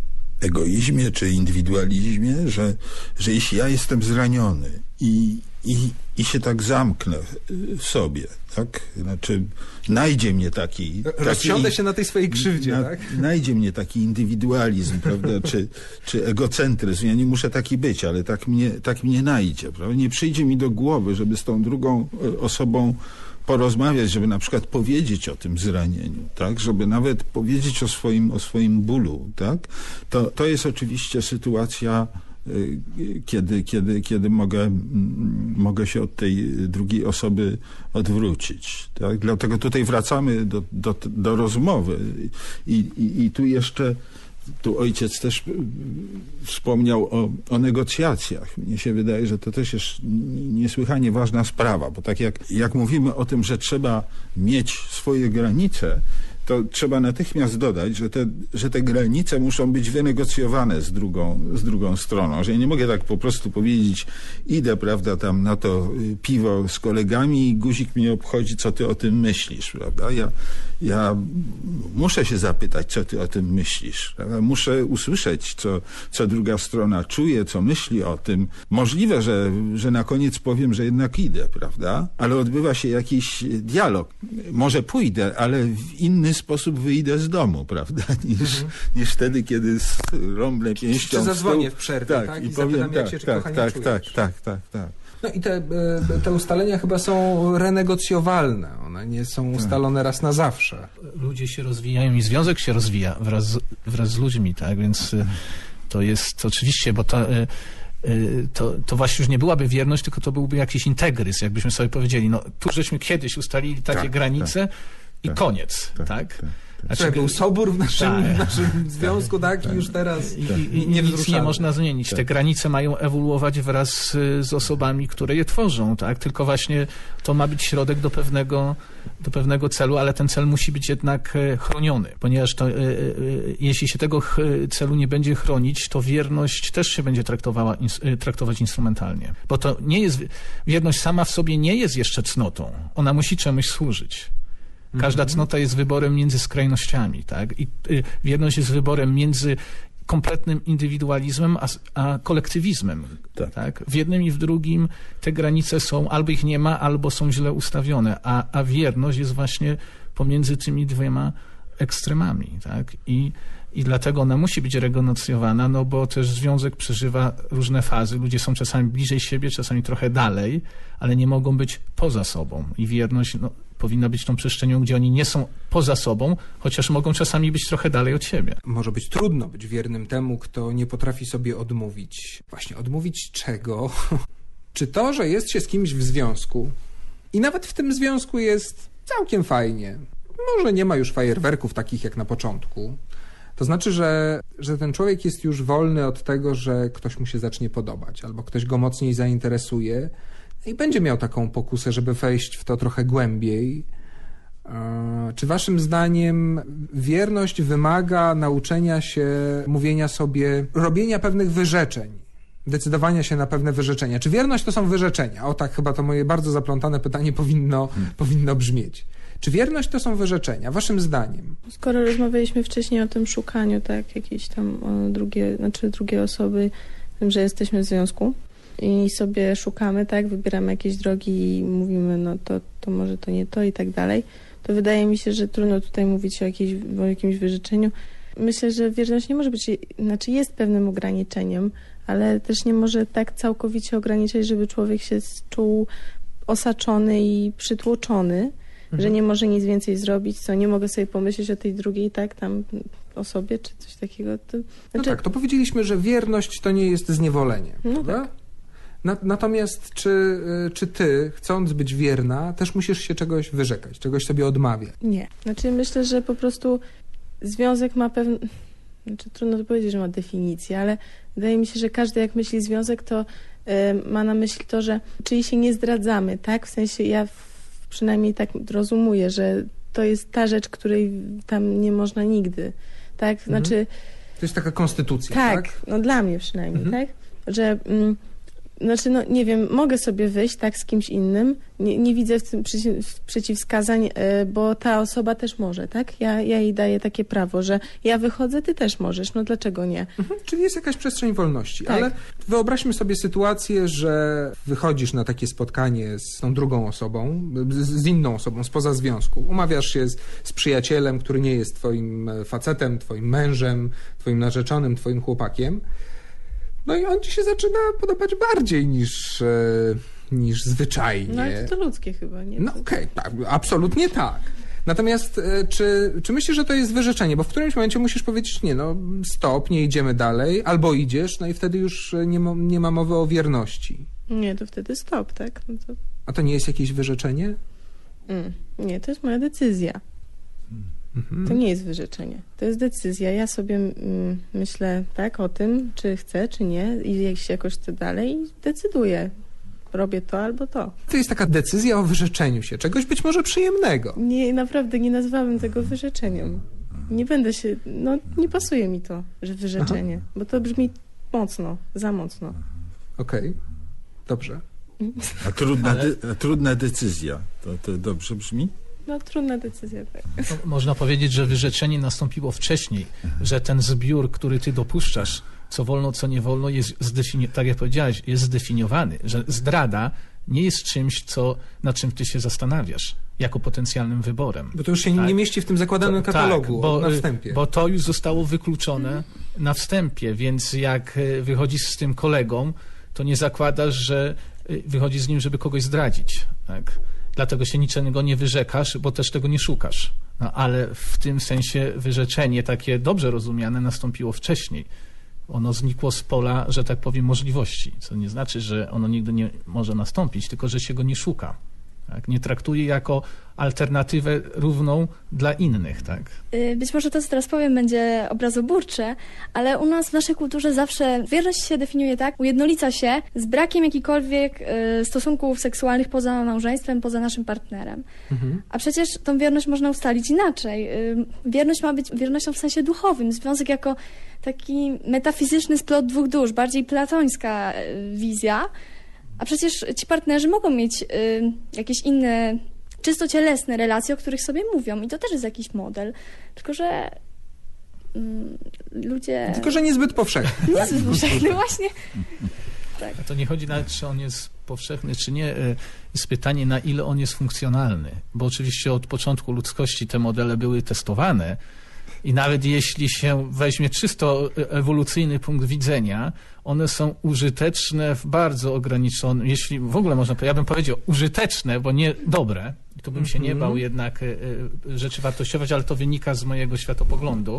egoizmie czy indywidualizmie, że, że jeśli ja jestem zraniony i, i, i się tak zamknę w sobie, tak? Znaczy najdzie mnie taki... Rozsiądę taki, się na tej swojej krzywdzie, na, tak? Najdzie mnie taki indywidualizm, prawda, czy, czy egocentryzm. Ja nie muszę taki być, ale tak mnie, tak mnie najdzie, prawda? Nie przyjdzie mi do głowy, żeby z tą drugą osobą porozmawiać, żeby na przykład powiedzieć o tym zranieniu, tak? Żeby nawet powiedzieć o swoim, o swoim bólu, tak? To, to jest oczywiście sytuacja, y, kiedy, kiedy, kiedy mogę, mm, mogę się od tej drugiej osoby odwrócić, tak? Dlatego tutaj wracamy do, do, do rozmowy i, i, i tu jeszcze tu ojciec też wspomniał o, o negocjacjach. Mnie się wydaje, że to też jest niesłychanie ważna sprawa, bo tak jak, jak mówimy o tym, że trzeba mieć swoje granice, to trzeba natychmiast dodać, że te, że te granice muszą być wynegocjowane z drugą, z drugą stroną, że ja nie mogę tak po prostu powiedzieć, idę, prawda, tam na to piwo z kolegami i guzik mnie obchodzi, co ty o tym myślisz, prawda? Ja, ja muszę się zapytać, co ty o tym myślisz, prawda? Muszę usłyszeć, co, co druga strona czuje, co myśli o tym. Możliwe, że, że na koniec powiem, że jednak idę, prawda? Ale odbywa się jakiś dialog. Może pójdę, ale w inny sposób wyjdę z domu, prawda? Niż, mhm. niż wtedy, kiedy rąblę pięścią. Czy zadzwonię w przerwie, tak? tak? I, I powiem, zapytam, jak tak, się, czy tak, kochanie tak, czujesz. tak, tak, tak, tak. No i te, te ustalenia chyba są renegocjowalne. One nie są ustalone raz na zawsze. Ludzie się rozwijają i związek się rozwija wraz, wraz z ludźmi, tak? Więc to jest oczywiście, bo to... To, to właśnie już nie byłaby wierność, tylko to byłby jakiś integrys, jakbyśmy sobie powiedzieli, no tu żeśmy kiedyś ustalili takie tak, granice tak, i tak, koniec, tak? tak? tak. Znaczy, Słuchaj, był sobór w naszym, tak, w naszym związku, tak? tak? I już teraz I, i, nie nic nie można zmienić. Tak. Te granice mają ewoluować wraz z osobami, które je tworzą, tak? Tylko właśnie to ma być środek do pewnego, do pewnego celu, ale ten cel musi być jednak chroniony, ponieważ to, jeśli się tego celu nie będzie chronić, to wierność też się będzie traktowała, traktować instrumentalnie. Bo to nie jest, wierność sama w sobie nie jest jeszcze cnotą. Ona musi czemuś służyć. Każda cnota jest wyborem między skrajnościami, tak? I y, wierność jest wyborem między kompletnym indywidualizmem a, a kolektywizmem, tak. tak? W jednym i w drugim te granice są, albo ich nie ma, albo są źle ustawione, a, a wierność jest właśnie pomiędzy tymi dwiema ekstremami, tak? I, i dlatego ona musi być renegocjowana, no bo też związek przeżywa różne fazy. Ludzie są czasami bliżej siebie, czasami trochę dalej, ale nie mogą być poza sobą. I wierność no, powinna być tą przestrzenią, gdzie oni nie są poza sobą, chociaż mogą czasami być trochę dalej od siebie. Może być trudno być wiernym temu, kto nie potrafi sobie odmówić. Właśnie odmówić czego? Czy to, że jest się z kimś w związku i nawet w tym związku jest całkiem fajnie. Może nie ma już fajerwerków takich jak na początku, To znaczy, że, że ten człowiek jest już wolny od tego, że ktoś mu się zacznie podobać, albo ktoś go mocniej zainteresuje i będzie miał taką pokusę, żeby wejść w to trochę głębiej. Czy waszym zdaniem wierność wymaga nauczenia się mówienia sobie, robienia pewnych wyrzeczeń, decydowania się na pewne wyrzeczenia? Czy wierność to są wyrzeczenia? O tak, chyba to moje bardzo zaplątane pytanie powinno, hmm. powinno brzmieć. Czy wierność to są wyrzeczenia, waszym zdaniem? Skoro rozmawialiśmy wcześniej o tym szukaniu, tak, jakiejś tam o drugie, znaczy drugiej osoby, tym, że jesteśmy w związku i sobie szukamy, tak, wybieramy jakieś drogi i mówimy, no to, to może to nie to i tak dalej, to wydaje mi się, że trudno tutaj mówić o, jakiejś, o jakimś wyrzeczeniu. Myślę, że wierność nie może być, znaczy jest pewnym ograniczeniem, ale też nie może tak całkowicie ograniczać, żeby człowiek się czuł osaczony i przytłoczony, mhm. że nie może nic więcej zrobić, co nie mogę sobie pomyśleć o tej drugiej, tak, tam osobie, czy coś takiego. To, znaczy... No tak, to powiedzieliśmy, że wierność to nie jest zniewolenie, no prawda? Tak. Na, natomiast czy, czy ty, chcąc być wierna, też musisz się czegoś wyrzekać, czegoś sobie odmawiać? Nie. Znaczy myślę, że po prostu związek ma pewne... Znaczy trudno to powiedzieć, że ma definicję, ale wydaje mi się, że każdy jak myśli związek, to y, ma na myśli to, że czyli się nie zdradzamy, tak? W sensie ja w, przynajmniej tak rozumuję, że to jest ta rzecz, której tam nie można nigdy, tak? Znaczy... Mhm. To jest taka konstytucja, tak? Tak, no dla mnie przynajmniej, mhm. tak? Że... Mm, Znaczy, no nie wiem, mogę sobie wyjść tak z kimś innym, nie, nie widzę w tym przeciw, przeciwwskazań, bo ta osoba też może, tak? Ja, ja jej daję takie prawo, że ja wychodzę, ty też możesz, no dlaczego nie? Mhm, czyli jest jakaś przestrzeń wolności, tak. Ale wyobraźmy sobie sytuację, że wychodzisz na takie spotkanie z tą drugą osobą, z, z inną osobą, spoza związku, umawiasz się z, z przyjacielem, który nie jest twoim facetem, twoim mężem, twoim narzeczonym, twoim chłopakiem. No i on ci się zaczyna podobać bardziej niż, e, niż zwyczajnie. No ale to, to ludzkie chyba, nie? No okej, okay, tak, absolutnie tak. Natomiast e, czy, czy myślisz, że to jest wyrzeczenie? Bo w którymś momencie musisz powiedzieć, nie no, stop, nie idziemy dalej, albo idziesz, no i wtedy już nie ma, nie ma mowy o wierności. Nie, to wtedy stop, tak? No to... A to nie jest jakieś wyrzeczenie? Mm, nie, to jest moja decyzja. To nie jest wyrzeczenie. To jest decyzja. Ja sobie mm, myślę tak o tym, czy chcę, czy nie i jak się jakoś chcę dalej i decyduję. Robię to albo to. To jest taka decyzja o wyrzeczeniu się. Czegoś być może przyjemnego. Nie, naprawdę nie nazwałabym tego wyrzeczeniem. Nie będę się... No, nie pasuje mi to, że wyrzeczenie. Aha. Bo to brzmi mocno, za mocno. Okej. Okay. Dobrze. A trudna, Ale... de, a trudna decyzja. To, to dobrze brzmi? No trudna decyzja, tak. No, można powiedzieć, że wyrzeczenie nastąpiło wcześniej, że ten zbiór, który ty dopuszczasz, co wolno, co nie wolno, jest zdefini- tak jak powiedziałeś, jest zdefiniowany, że zdrada nie jest czymś, co, nad czym ty się zastanawiasz jako potencjalnym wyborem. Bo to już się tak? nie mieści w tym zakładanym to, katalogu tak, bo, na wstępie. Bo to już zostało wykluczone mhm. na wstępie, więc jak wychodzisz z tym kolegą, to nie zakładasz, że wychodzisz z nim, żeby kogoś zdradzić, tak? Dlatego się niczego nie wyrzekasz, bo też tego nie szukasz. No, ale w tym sensie wyrzeczenie takie dobrze rozumiane nastąpiło wcześniej. Ono znikło z pola, że tak powiem, możliwości. Co nie znaczy, że ono nigdy nie może nastąpić, tylko że się go nie szuka. Tak? Nie traktuje jako alternatywę równą dla innych. Tak? Być może to, co teraz powiem, będzie obrazoburcze, ale u nas w naszej kulturze zawsze wierność się definiuje tak, ujednolica się z brakiem jakichkolwiek y, stosunków seksualnych poza małżeństwem, poza naszym partnerem. Mhm. A przecież tą wierność można ustalić inaczej. Y, wierność ma być wiernością w sensie duchowym. Związek jako taki metafizyczny splot dwóch dusz, bardziej platońska y, wizja. A przecież ci partnerzy mogą mieć y, jakieś inne, czysto cielesne relacje, o których sobie mówią. I to też jest jakiś model. Tylko, że y, ludzie... Tylko, że niezbyt powszechny. Niezbyt powszechny, właśnie. Tak. A to nie chodzi nawet, czy on jest powszechny, czy nie. Jest pytanie, na ile on jest funkcjonalny. Bo oczywiście od początku ludzkości te modele były testowane. I nawet jeśli się weźmie czysto ewolucyjny punkt widzenia, one są użyteczne w bardzo ograniczonym, jeśli w ogóle można powiedzieć, ja bym powiedział użyteczne, bo nie dobre, tu bym się nie bał jednak rzeczy wartościować, ale to wynika z mojego światopoglądu,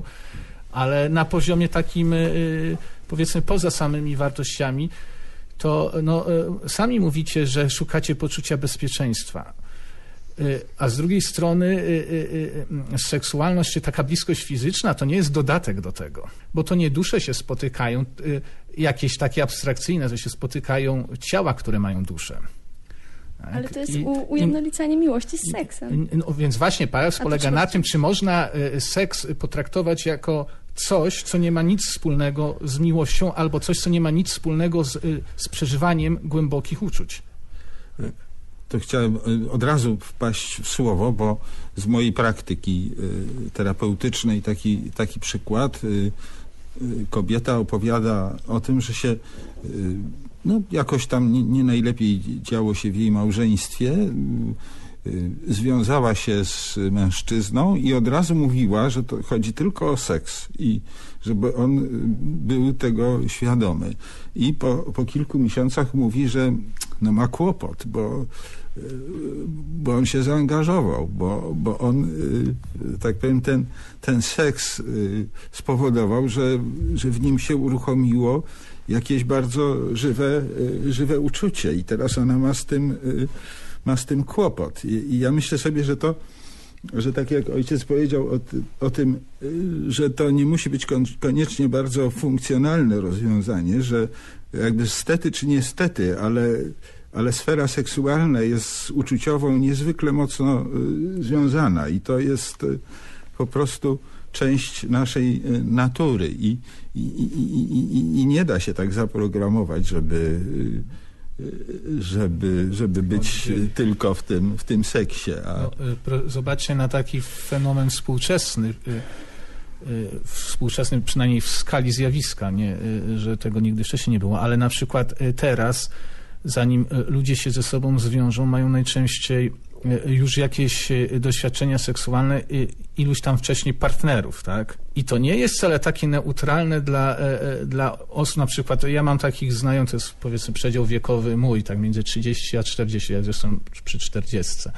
ale na poziomie takim, powiedzmy, poza samymi wartościami, to no, sami mówicie, że szukacie poczucia bezpieczeństwa. A z drugiej strony seksualność czy taka bliskość fizyczna to nie jest dodatek do tego, bo to nie dusze się spotykają, jakieś takie abstrakcyjne, że się spotykają ciała, które mają duszę. Tak? Ale to jest I, u, ujednolicanie miłości z seksem. No, więc właśnie paradoks polega na tym, czy można seks potraktować jako coś, co nie ma nic wspólnego z miłością, albo coś, co nie ma nic wspólnego z, z przeżywaniem głębokich uczuć. To chciałem od razu wpaść w słowo, bo z mojej praktyki terapeutycznej taki, taki przykład. Kobieta opowiada o tym, że się no, jakoś tam nie, nie najlepiej działo się w jej małżeństwie. Związała się z mężczyzną i od razu mówiła, że to chodzi tylko o seks i żeby on był tego świadomy. I po, po kilku miesiącach mówi, że no ma kłopot, bo, bo on się zaangażował, bo, bo on, tak powiem, ten, ten seks spowodował, że, że w nim się uruchomiło jakieś bardzo żywe, żywe uczucie i teraz ona ma z tym ma z tym kłopot. I, I ja myślę sobie, że to, że tak jak ojciec powiedział o, ty, o tym, że to nie musi być kon, koniecznie bardzo funkcjonalne rozwiązanie, że jakby stety czy niestety, ale, ale sfera seksualna jest z uczuciową niezwykle mocno y, związana i to jest y, po prostu część naszej y, natury i, i, i, i, i nie da się tak zaprogramować, żeby y, żeby, żeby być tylko w tym, w tym seksie. A... No, zobaczcie na taki fenomen współczesny, współczesny przynajmniej w skali zjawiska, nie, że tego nigdy wcześniej nie było, ale na przykład teraz, zanim ludzie się ze sobą zwiążą, mają najczęściej już jakieś doświadczenia seksualne iluś tam wcześniej partnerów, tak? I to nie jest wcale takie neutralne dla, dla osób, na przykład ja mam takich znajomych, to jest powiedzmy przedział wiekowy mój, tak między trzydzieści a czterdzieści, ja zresztą przy czterdziestce.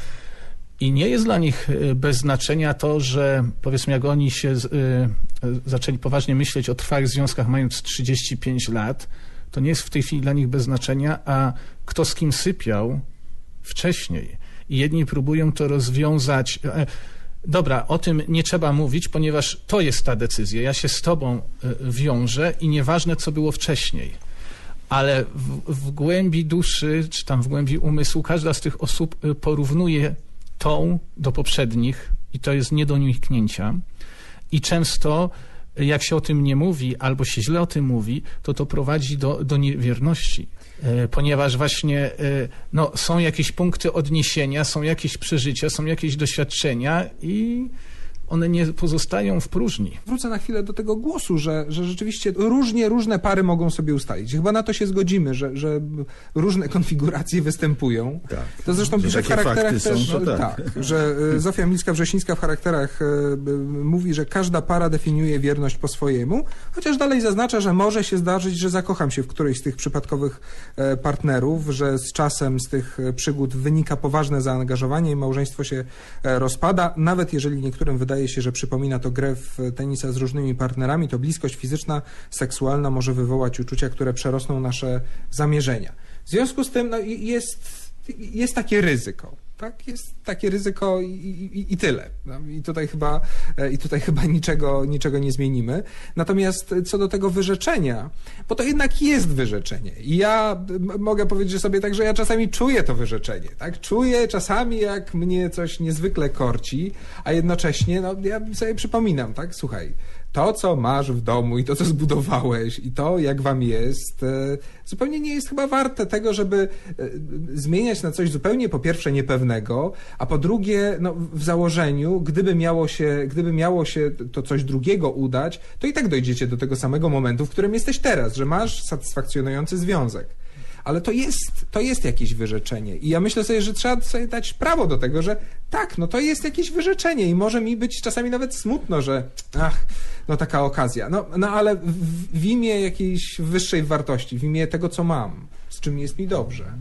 I nie jest dla nich bez znaczenia to, że powiedzmy jak oni się y, zaczęli poważnie myśleć o trwałych związkach mając trzydzieści pięć lat, to nie jest w tej chwili dla nich bez znaczenia, a kto z kim sypiał wcześniej. I jedni próbują to rozwiązać. Dobra, o tym nie trzeba mówić, ponieważ to jest ta decyzja. Ja się z tobą wiążę i nieważne, co było wcześniej. Ale w, w głębi duszy, czy tam w głębi umysłu, każda z tych osób porównuje tą do poprzednich i to jest nie do uniknięcia. I często jak się o tym nie mówi, albo się źle o tym mówi, to to prowadzi do, do niewierności. Ponieważ właśnie no, są jakieś punkty odniesienia, są jakieś przeżycia, są jakieś doświadczenia i one nie pozostają w próżni. Wrócę na chwilę do tego głosu, że, że rzeczywiście różnie różne pary mogą sobie ustalić. Chyba na to się zgodzimy, że, że różne konfiguracje występują. Tak. To zresztą pisze w charakterach też, są, tak. tak, że Zofia Milska-Wrzesińska w charakterach mówi, że każda para definiuje wierność po swojemu, chociaż dalej zaznacza, że może się zdarzyć, że zakocham się w którejś z tych przypadkowych partnerów, że z czasem z tych przygód wynika poważne zaangażowanie i małżeństwo się rozpada, nawet jeżeli niektórym wydaje się, że przypomina to grę w tenisa z różnymi partnerami, to bliskość fizyczna, seksualna może wywołać uczucia, które przerosną nasze zamierzenia. W związku z tym no, jest, jest takie ryzyko. Tak? Jest takie ryzyko i, i, i tyle. No, I tutaj chyba, i tutaj chyba niczego, niczego nie zmienimy. Natomiast co do tego wyrzeczenia, bo to jednak jest wyrzeczenie. I ja mogę powiedzieć że sobie tak, że ja czasami czuję to wyrzeczenie. Tak? Czuję czasami, jak mnie coś niezwykle korci, a jednocześnie no, ja sobie przypominam, tak? Słuchaj, to, co masz w domu i to, co zbudowałeś i to, jak wam jest, zupełnie nie jest chyba warte tego, żeby zmieniać na coś zupełnie po pierwsze niepewnego, a po drugie no, w założeniu, gdyby miało się, gdyby miało się to coś drugiego udać, to i tak dojdziecie do tego samego momentu, w którym jesteś teraz, że masz satysfakcjonujący związek. Ale to jest, to jest jakieś wyrzeczenie. I ja myślę sobie, że trzeba sobie dać prawo do tego, że tak, no to jest jakieś wyrzeczenie i może mi być czasami nawet smutno, że ach, no taka okazja. No, no ale w, w imię jakiejś wyższej wartości, w imię tego, co mam, z czym jest mi dobrze. To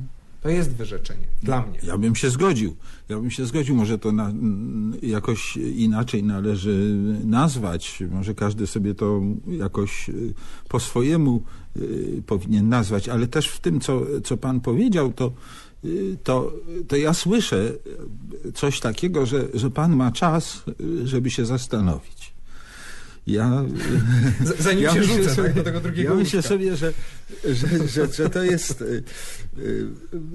To jest wyrzeczenie. Dla mnie. Ja bym się zgodził. Ja bym się zgodził. Może to na, jakoś inaczej należy nazwać. Może każdy sobie to jakoś po swojemu y, powinien nazwać. Ale też w tym, co, co pan powiedział, to, y, to, to ja słyszę coś takiego, że, że pan ma czas, żeby się zastanowić. Ja, Zanim ja się myślę rzucę sobie, tak, do tego drugiego Ja myślę łóżka. sobie, że, że, że, że to jest... Y, y,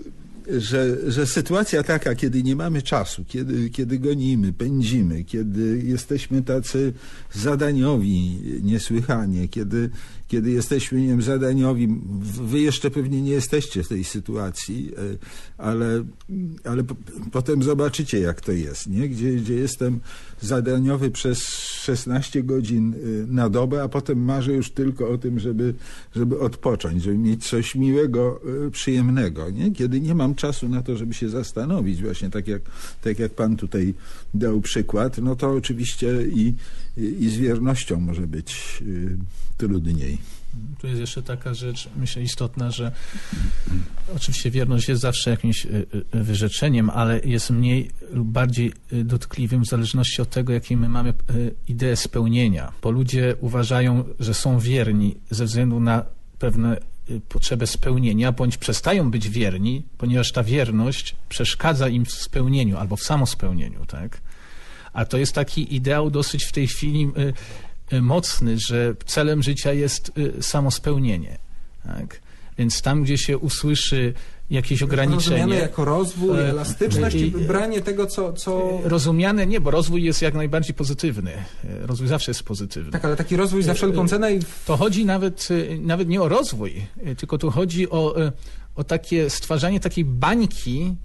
Że, że sytuacja taka, kiedy nie mamy czasu, kiedy, kiedy gonimy, pędzimy, kiedy jesteśmy tacy zadaniowi niesłychanie, kiedy, kiedy jesteśmy, nie wiem, zadaniowi, wy jeszcze pewnie nie jesteście w tej sytuacji, ale, ale p- potem zobaczycie, jak to jest, nie? Gdzie, gdzie jestem zadaniowy przez szesnaście godzin na dobę, a potem marzę już tylko o tym, żeby, żeby odpocząć, żeby mieć coś miłego, przyjemnego, nie? Kiedy nie mam czasu na to, żeby się zastanowić, właśnie tak jak, tak jak pan tutaj dał przykład, no to oczywiście i, i, i z wiernością może być y, trudniej. Tu jest jeszcze taka rzecz, myślę, istotna, że oczywiście wierność jest zawsze jakimś wyrzeczeniem, ale jest mniej lub bardziej dotkliwym w zależności od tego, jakie my mamy ideę spełnienia. Bo ludzie uważają, że są wierni ze względu na pewne potrzebę spełnienia, bądź przestają być wierni, ponieważ ta wierność przeszkadza im w spełnieniu albo w samospełnieniu, tak? A to jest taki ideał dosyć w tej chwili y, y, mocny, że celem życia jest y, samospełnienie, tak? Więc tam, gdzie się usłyszy jakieś ograniczenie... Rozumiane jako rozwój, elastyczność i branie tego, co, co... Rozumiane nie, bo rozwój jest jak najbardziej pozytywny. Rozwój zawsze jest pozytywny. Tak, ale taki rozwój za wszelką cenę i... To chodzi nawet, nawet nie o rozwój, tylko tu chodzi o, o takie stwarzanie takiej bańki,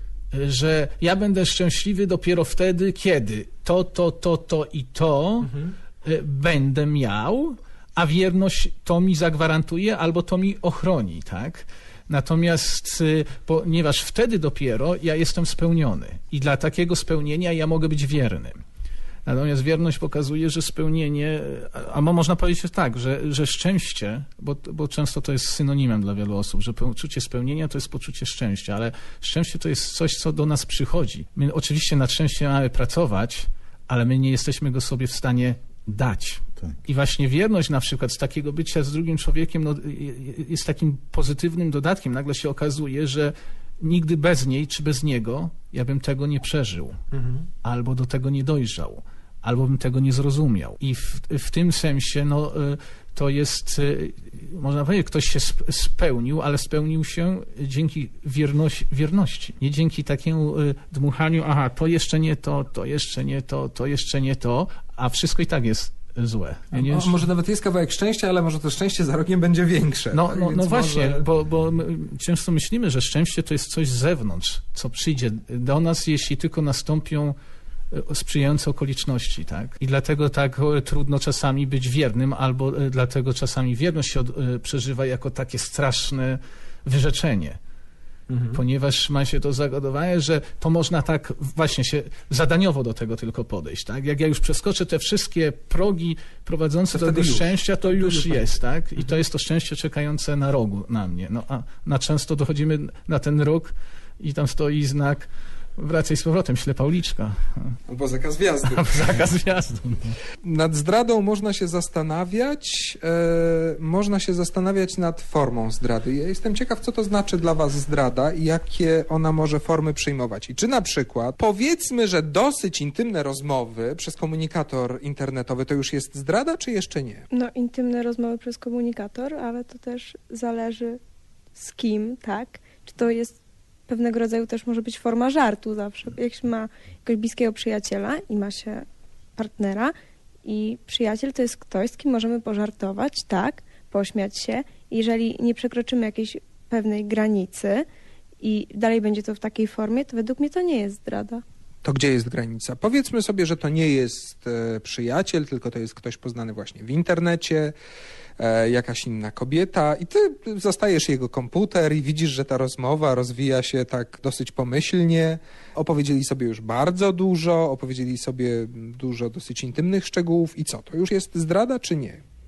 że ja będę szczęśliwy dopiero wtedy, kiedy to, to, to, to i to mhm. będę miał, a wierność to mi zagwarantuje albo to mi ochroni, tak? Natomiast ponieważ wtedy dopiero ja jestem spełniony i dla takiego spełnienia ja mogę być wiernym. Natomiast wierność pokazuje, że spełnienie, a można powiedzieć tak, że, że szczęście, bo, bo często to jest synonimem dla wielu osób, że poczucie spełnienia to jest poczucie szczęścia, ale szczęście to jest coś, co do nas przychodzi. My oczywiście nad szczęściem mamy pracować, ale my nie jesteśmy go sobie w stanie dać. Tak. I właśnie wierność na przykład z takiego bycia z drugim człowiekiem no, jest takim pozytywnym dodatkiem. Nagle się okazuje, że nigdy bez niej czy bez niego ja bym tego nie przeżył. Mhm. Albo do tego nie dojrzał. Albo bym tego nie zrozumiał. I w, w tym sensie no, to jest, można powiedzieć, ktoś się spełnił, ale spełnił się dzięki wierności, wierności. Nie dzięki takiemu dmuchaniu, aha, to jeszcze nie to, to jeszcze nie to, to jeszcze nie to, a wszystko i tak jest złe. Nie, nie, o, może nawet jest kawałek szczęścia, ale może to szczęście za rogiem będzie większe. No, tak? no, no właśnie, może... bo, bo my często myślimy, że szczęście to jest coś z zewnątrz, co przyjdzie do nas, jeśli tylko nastąpią sprzyjające okoliczności, tak? I dlatego tak trudno czasami być wiernym, albo dlatego czasami wierność się od, przeżywa jako takie straszne wyrzeczenie. Mhm. Ponieważ ma się to zagotowanie, że to można tak właśnie się zadaniowo do tego tylko podejść, tak? Jak ja już przeskoczę te wszystkie progi prowadzące do tego już. szczęścia, to, to już, już jest, tak? Mhm. I to jest to szczęście czekające na rogu na mnie. No a na często dochodzimy na ten róg i tam stoi znak wracaj z powrotem, ślepa uliczka. Albo zakaz wjazdu. Albo zakaz wjazdu. Nad zdradą można się zastanawiać, e, można się zastanawiać nad formą zdrady. Ja jestem ciekaw, co to znaczy dla was zdrada i jakie ona może formy przyjmować. I czy na przykład, powiedzmy, że dosyć intymne rozmowy przez komunikator internetowy to już jest zdrada, czy jeszcze nie? No, intymne rozmowy przez komunikator, ale to też zależy z kim, tak? Czy to jest pewnego rodzaju też może być forma żartu zawsze. Jak się ma jakiegoś bliskiego przyjaciela i ma się partnera i przyjaciel to jest ktoś, z kim możemy pożartować, tak, pośmiać się. Jeżeli nie przekroczymy jakiejś pewnej granicy i dalej będzie to w takiej formie, to według mnie to nie jest zdrada. To gdzie jest granica? Powiedzmy sobie, że to nie jest e, przyjaciel, tylko to jest ktoś poznany właśnie w internecie, e, jakaś inna kobieta i ty zastajesz jego komputer i widzisz, że ta rozmowa rozwija się tak dosyć pomyślnie. Opowiedzieli sobie już bardzo dużo, opowiedzieli sobie dużo dosyć intymnych szczegółów i co? To już jest zdrada czy nie?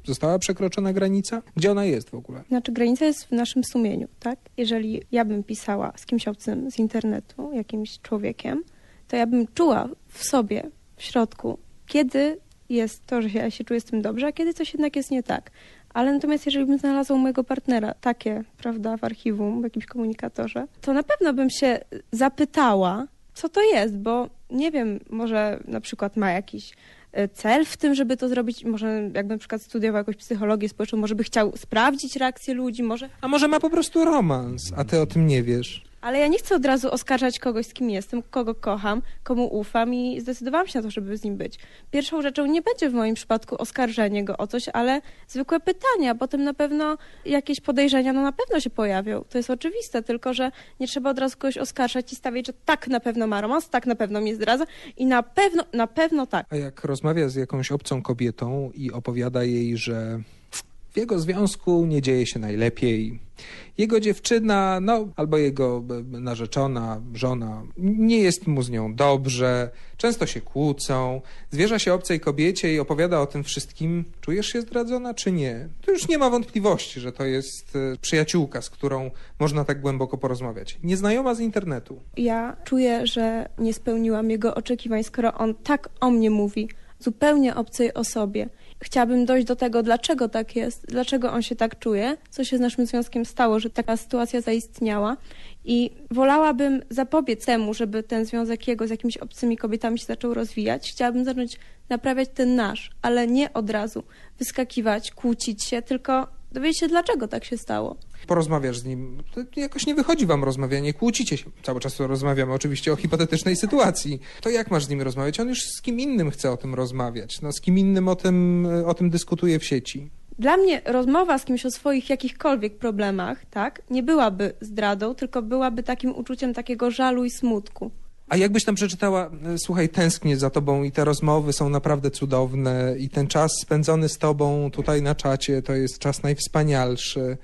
Została przekroczona granica? Gdzie ona jest w ogóle? Znaczy granica jest w naszym sumieniu, tak? Jeżeli ja bym pisała z kimś obcym z internetu, jakimś człowiekiem, to ja bym czuła w sobie, w środku, kiedy jest to, że ja się czuję z tym dobrze, a kiedy coś jednak jest nie tak. Ale natomiast jeżeli bym znalazła u mojego partnera takie, prawda, w archiwum, w jakimś komunikatorze, to na pewno bym się zapytała, co to jest, bo nie wiem, może na przykład ma jakiś cel w tym, żeby to zrobić, może jakby na przykład studiował jakąś psychologię społeczną, może by chciał sprawdzić reakcję ludzi, może... A może ma po prostu romans, a ty o tym nie wiesz? Ale ja nie chcę od razu oskarżać kogoś, z kim jestem, kogo kocham, komu ufam i zdecydowałam się na to, żeby z nim być. Pierwszą rzeczą nie będzie w moim przypadku oskarżenie go o coś, ale zwykłe pytania, potem na pewno jakieś podejrzenia, no na pewno się pojawią. To jest oczywiste, tylko że nie trzeba od razu kogoś oskarżać i stawiać, że tak na pewno ma romans, tak na pewno mnie zdradza i na pewno, na pewno tak. A jak rozmawia z jakąś obcą kobietą i opowiada jej, że w jego związku nie dzieje się najlepiej, jego dziewczyna, no albo jego narzeczona, żona, nie jest mu z nią dobrze, często się kłócą, zwierza się obcej kobiecie i opowiada o tym wszystkim. Czujesz się zdradzona, czy nie? To już nie ma wątpliwości, że to jest przyjaciółka, z którą można tak głęboko porozmawiać. Nieznajoma z internetu. Ja czuję, że nie spełniłam jego oczekiwań, skoro on tak o mnie mówi, zupełnie obcej osobie. Chciałabym dojść do tego, dlaczego tak jest, dlaczego on się tak czuje, co się z naszym związkiem stało, że taka sytuacja zaistniała i wolałabym zapobiec temu, żeby ten związek jego z jakimiś obcymi kobietami się zaczął rozwijać. Chciałabym zacząć naprawiać ten nasz, ale nie od razu wyskakiwać, kłócić się, tylko dowiedzieć się, dlaczego tak się stało. Porozmawiasz z nim, to jakoś nie wychodzi wam rozmawianie, kłócicie się. Cały czas rozmawiamy oczywiście o hipotetycznej sytuacji. To jak masz z nim rozmawiać? On już z kim innym chce o tym rozmawiać. No, z kim innym o tym, o tym dyskutuje w sieci. Dla mnie rozmowa z kimś o swoich jakichkolwiek problemach, tak, nie byłaby zdradą, tylko byłaby takim uczuciem takiego żalu i smutku. A jakbyś tam przeczytała, słuchaj, tęsknię za tobą i te rozmowy są naprawdę cudowne i ten czas spędzony z tobą tutaj na czacie to jest czas najwspanialszy,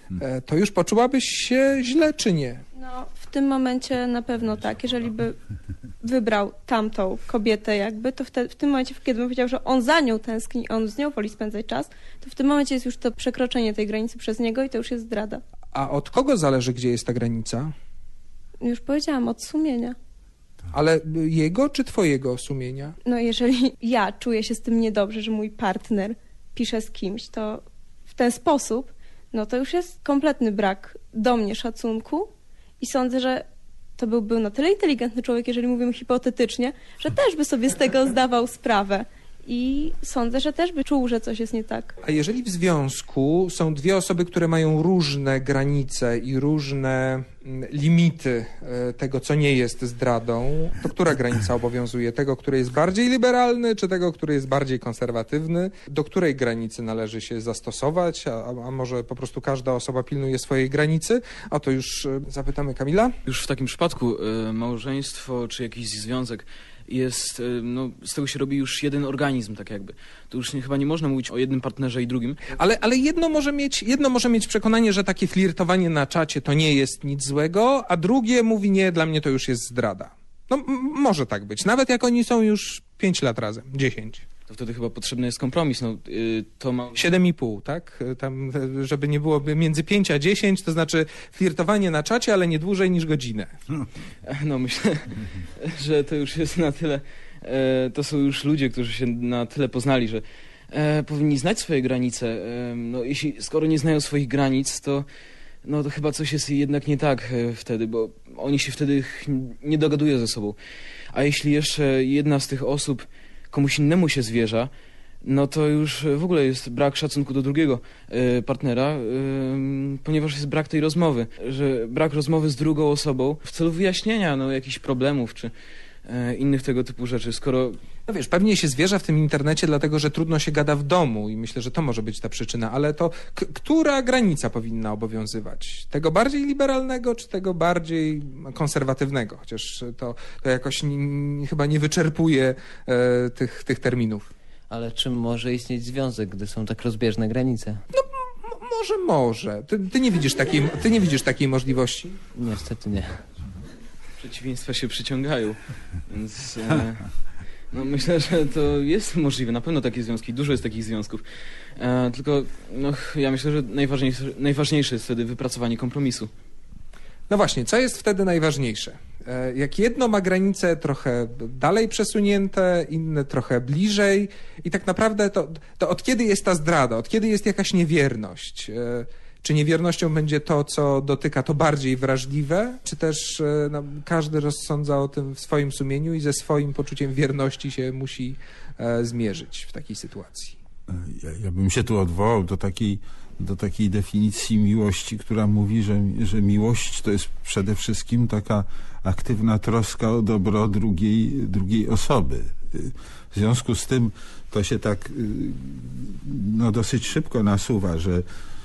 to już poczułabyś się źle, czy nie? No, w tym momencie na pewno tak. Jeżeli by wybrał tamtą kobietę jakby, to wtedy, w tym momencie, kiedy bym powiedział, że on za nią tęskni, on z nią woli spędzać czas, to w tym momencie jest już to przekroczenie tej granicy przez niego i to już jest zdrada. A od kogo zależy, gdzie jest ta granica? Już powiedziałam, od sumienia. Ale jego czy twojego sumienia? No jeżeli ja czuję się z tym niedobrze, że mój partner pisze z kimś, to w ten sposób, no to już jest kompletny brak do mnie szacunku i sądzę, że to był, był na tyle inteligentny człowiek, jeżeli mówimy hipotetycznie, że też by sobie z tego zdawał sprawę. I sądzę, że też by czuł, że coś jest nie tak. A jeżeli w związku są dwie osoby, które mają różne granice i różne limity tego, co nie jest zdradą, to która granica obowiązuje? Tego, który jest bardziej liberalny, czy tego, który jest bardziej konserwatywny? Do której granicy należy się zastosować? A, a może po prostu każda osoba pilnuje swojej granicy? A to już zapytamy Kamila. Już w takim przypadku małżeństwo czy jakiś związek jest, no z tego się robi już jeden organizm, tak jakby. To już nie, chyba nie można mówić o jednym partnerze i drugim. Ale, ale jedno może mieć, jedno może mieć przekonanie, że takie flirtowanie na czacie to nie jest nic złego, a drugie mówi nie, dla mnie to już jest zdrada. No m- może tak być, nawet jak oni są już pięć lat razem, dziesięć. To wtedy chyba potrzebny jest kompromis. No, yy, to ma... siedem i pół, tak? Tam, żeby nie było między pięć a dziesięć, to znaczy flirtowanie na czacie, ale nie dłużej niż godzinę. No myślę, że to już jest na tyle, e, to są już ludzie, którzy się na tyle poznali, że e, powinni znać swoje granice. E, no jeśli, skoro nie znają swoich granic, to no to chyba coś jest jednak nie tak e, wtedy, bo oni się wtedy nie dogadują ze sobą. A jeśli jeszcze jedna z tych osób komuś innemu się zwierza, no to już w ogóle jest brak szacunku do drugiego y, partnera, y, ponieważ jest brak tej rozmowy, że brak rozmowy z drugą osobą w celu wyjaśnienia no, jakichś problemów czy y, innych tego typu rzeczy, skoro... No wiesz, pewnie się zwierza w tym internecie, dlatego że trudno się gada w domu i myślę, że to może być ta przyczyna, ale to k- która granica powinna obowiązywać? Tego bardziej liberalnego, czy tego bardziej konserwatywnego? Chociaż to, to jakoś n- chyba nie wyczerpuje e, tych, tych terminów. Ale czym może istnieć związek, gdy są tak rozbieżne granice? No m- może, może. Ty, ty, nie widzisz takiej, ty nie widzisz takiej możliwości? Niestety nie. Przeciwieństwa się przyciągają, więc... E... No, myślę, że to jest możliwe. Na pewno takie związki, dużo jest takich związków. E, tylko no, ja myślę, że najważniejsze, najważniejsze jest wtedy wypracowanie kompromisu. No właśnie, co jest wtedy najważniejsze? E, jak jedno ma granice trochę dalej przesunięte, inne trochę bliżej i tak naprawdę to, to od kiedy jest ta zdrada? Od kiedy jest jakaś niewierność? E, Czy niewiernością będzie to, co dotyka to bardziej wrażliwe, czy też no, każdy rozsądza o tym w swoim sumieniu i ze swoim poczuciem wierności się musi e, zmierzyć w takiej sytuacji? Ja, ja bym się tu odwołał do takiej, do takiej definicji miłości, która mówi, że, że miłość to jest przede wszystkim taka aktywna troska o dobro drugiej, drugiej osoby. W związku z tym to się tak no, dosyć szybko nasuwa, że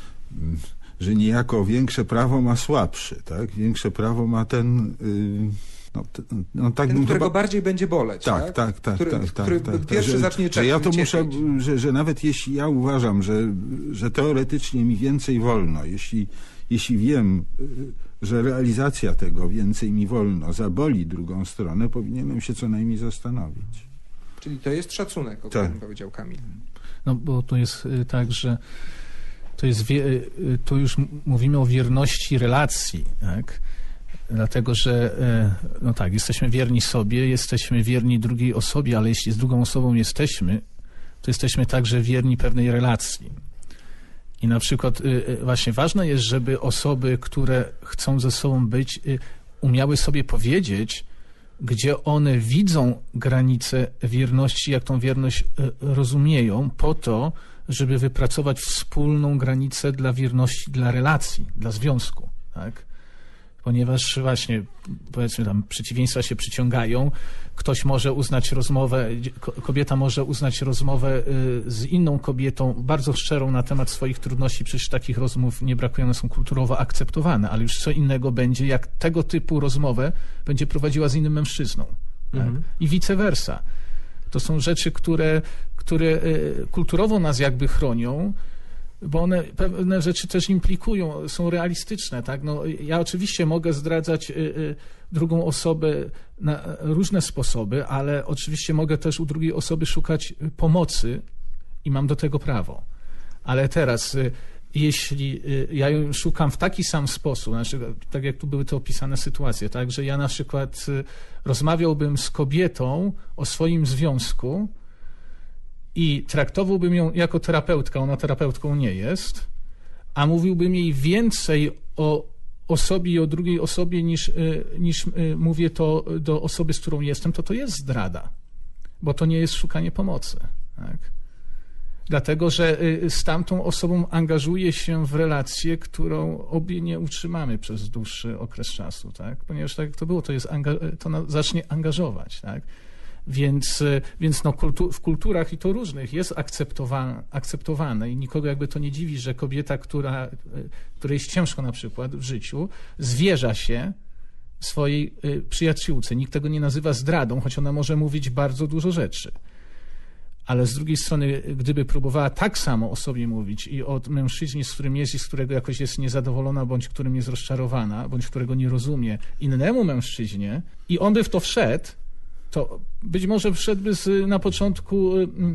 że niejako większe prawo ma słabszy, tak? Większe prawo ma ten... Yy, no, ten, no, tak ten, którego chyba... bardziej będzie boleć, tak? Tak, tak, tak. Który, tak, który tak, tak, pierwszy że, zacznie czekać. Ja to muszę, że, że nawet jeśli ja uważam, że, że teoretycznie mi więcej wolno, jeśli, jeśli wiem, że realizacja tego więcej mi wolno zaboli drugą stronę, powinienem się co najmniej zastanowić. Czyli to jest szacunek, o tak. którym powiedział Kamil. No bo to jest tak, że to jest, to już mówimy o wierności relacji, tak? Dlatego, że no tak, jesteśmy wierni sobie, jesteśmy wierni drugiej osobie, ale jeśli z drugą osobą jesteśmy, to jesteśmy także wierni pewnej relacji. I na przykład właśnie ważne jest, żeby osoby, które chcą ze sobą być, umiały sobie powiedzieć, gdzie one widzą granice wierności, jak tą wierność rozumieją, po to, żeby wypracować wspólną granicę dla wierności, dla relacji, dla związku, tak? Ponieważ właśnie, powiedzmy tam, przeciwieństwa się przyciągają, ktoś może uznać rozmowę, kobieta może uznać rozmowę z inną kobietą bardzo szczerą na temat swoich trudności, przecież takich rozmów nie brakuje, one są kulturowo akceptowane, ale już co innego będzie, jak tego typu rozmowę będzie prowadziła z innym mężczyzną. Mhm. Tak? I vice versa. To są rzeczy, które, które kulturowo nas jakby chronią, bo one pewne rzeczy też implikują, są realistyczne, tak? No, ja oczywiście mogę zdradzać y, y, drugą osobę na różne sposoby, ale oczywiście mogę też u drugiej osoby szukać pomocy i mam do tego prawo. Ale teraz, y, jeśli y, ja ją szukam w taki sam sposób, znaczy, tak jak tu były te opisane sytuacje, tak? Że ja na przykład y, rozmawiałbym z kobietą o swoim związku, i traktowałbym ją jako terapeutka, ona terapeutką nie jest, a mówiłbym jej więcej o osobie i o drugiej osobie niż, niż mówię to do osoby, z którą jestem, to to jest zdrada, bo to nie jest szukanie pomocy. Tak? Dlatego, że z tamtą osobą angażuję się w relację, którą obie nie utrzymamy przez dłuższy okres czasu, tak? Ponieważ tak jak to było, to, jest to nas zacznie angażować, tak? Więc, więc no kultu, w kulturach i to różnych jest akceptowane, akceptowane i nikogo jakby to nie dziwi, że kobieta, która, której jest ciężko na przykład w życiu, zwierza się swojej przyjaciółce. Nikt tego nie nazywa zdradą, choć ona może mówić bardzo dużo rzeczy. Ale z drugiej strony, gdyby próbowała tak samo o sobie mówić i o mężczyźnie, z którym jest i z którego jakoś jest niezadowolona, bądź którym jest rozczarowana, bądź którego nie rozumie, innemu mężczyźnie i on by w to wszedł, to być może wszedłby z, na początku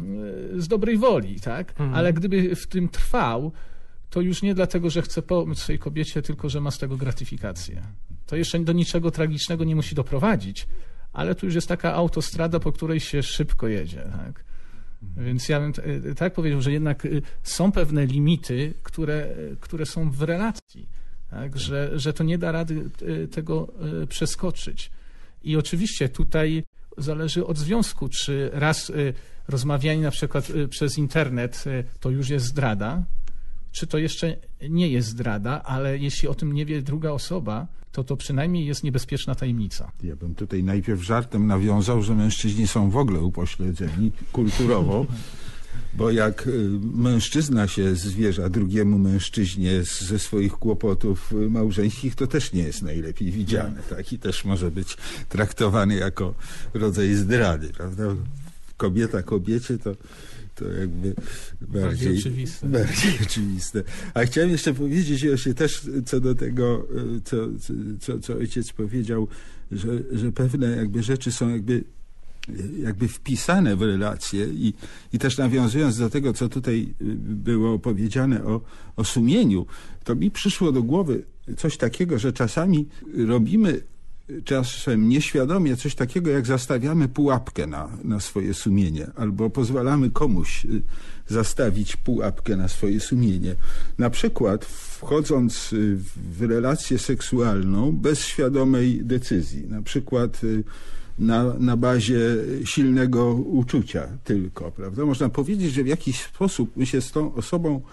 z dobrej woli, tak? Mhm. Ale gdyby w tym trwał, to już nie dlatego, że chce pomóc swojej kobiecie, tylko że ma z tego gratyfikację. To jeszcze do niczego tragicznego nie musi doprowadzić, ale tu już jest taka autostrada, po której się szybko jedzie, tak? Mhm. Więc ja bym tak powiedział, że jednak są pewne limity, które, które są w relacji, tak? Że, że to nie da rady tego przeskoczyć. I oczywiście tutaj zależy od związku, czy raz y, rozmawianie na przykład y, przez internet y, to już jest zdrada, czy to jeszcze nie jest zdrada, ale jeśli o tym nie wie druga osoba, to to przynajmniej jest niebezpieczna tajemnica. Ja bym tutaj najpierw żartem nawiązał, że mężczyźni są w ogóle upośledzeni kulturowo, bo jak mężczyzna się zwierza drugiemu mężczyźnie ze swoich kłopotów małżeńskich, to też nie jest najlepiej widziane, tak? I też może być traktowany jako rodzaj zdrady, prawda? Kobieta kobiecie to, to jakby bardziej, bardziej, oczywiste. bardziej oczywiste. A chciałem jeszcze powiedzieć właśnie też co do tego, co, co, co ojciec powiedział, że, że pewne jakby rzeczy są jakby jakby wpisane w relacje i, i też nawiązując do tego, co tutaj było powiedziane o, o sumieniu, to mi przyszło do głowy coś takiego, że czasami robimy czasem nieświadomie coś takiego, jak zastawiamy pułapkę na, na swoje sumienie, albo pozwalamy komuś zastawić pułapkę na swoje sumienie. Na przykład wchodząc w relację seksualną bez świadomej decyzji. Na przykład na, na bazie silnego uczucia tylko, prawda? Można powiedzieć, że w jakiś sposób my się z tą osobą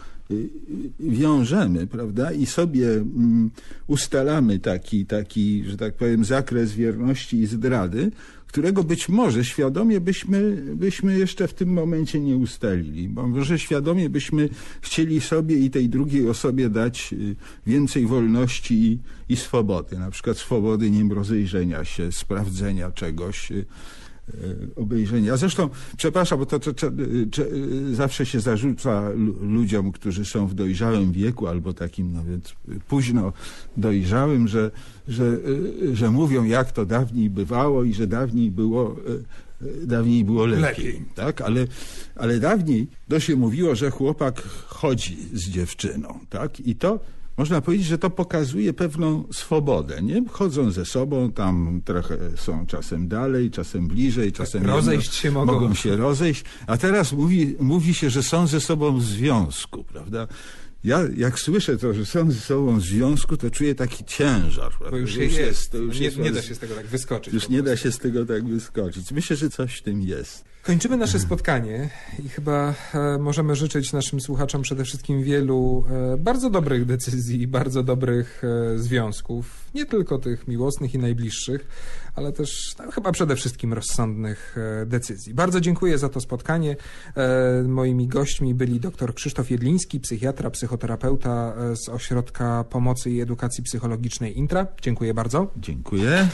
wiążemy, prawda? I sobie mm, ustalamy taki, taki, że tak powiem, zakres wierności i zdrady, którego być może świadomie byśmy, byśmy jeszcze w tym momencie nie ustalili. Bo może świadomie byśmy chcieli sobie i tej drugiej osobie dać więcej wolności i, i swobody. Na przykład swobody, nie wiem, rozejrzenia się, sprawdzenia czegoś, obejrzenia. A zresztą, przepraszam, bo to, to, to, to zawsze się zarzuca ludziom, którzy są w dojrzałym wieku albo takim nawet późno dojrzałym, że, że, że mówią, jak to dawniej bywało i że dawniej było dawniej było lepiej. lepiej. Tak? Ale, ale dawniej to się mówiło, że chłopak chodzi z dziewczyną. Tak? I to można powiedzieć, że to pokazuje pewną swobodę, nie? Chodzą ze sobą, tam trochę są czasem dalej, czasem bliżej, czasem rozejść się mogą. mogą się rozejść, a teraz mówi, mówi się, że są ze sobą w związku, prawda? Ja jak słyszę to, że są ze sobą w związku, to czuję taki ciężar. Bo już się jest, jest to już nie, jest, nie da się z tego tak wyskoczyć. Już nie da się z tego tak wyskoczyć. Myślę, że coś w tym jest. Kończymy nasze spotkanie i chyba e, możemy życzyć naszym słuchaczom przede wszystkim wielu e, bardzo dobrych decyzji, bardzo dobrych e, związków, nie tylko tych miłosnych i najbliższych, ale też no, chyba przede wszystkim rozsądnych e, decyzji. Bardzo dziękuję za to spotkanie. E, moimi gośćmi byli dr Krzysztof Jedliński, psychiatra, psychoterapeuta e, z Ośrodka Pomocy i Edukacji Psychologicznej Intra. Dziękuję bardzo. Dziękuję.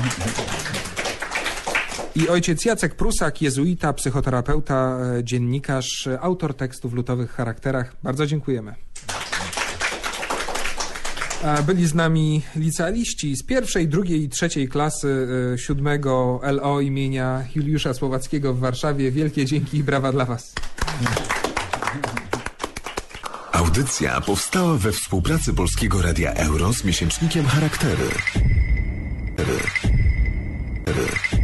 I ojciec Jacek Prusak, jezuita, psychoterapeuta, dziennikarz, autor tekstów w lutowych charakterach. Bardzo dziękujemy. Byli z nami licealiści z pierwszej, drugiej i trzeciej klasy siódmego L O imienia Juliusza Słowackiego w Warszawie. Wielkie dzięki i brawa dla Was. Audycja powstała we współpracy Polskiego Radia Euro z miesięcznikiem Charaktery.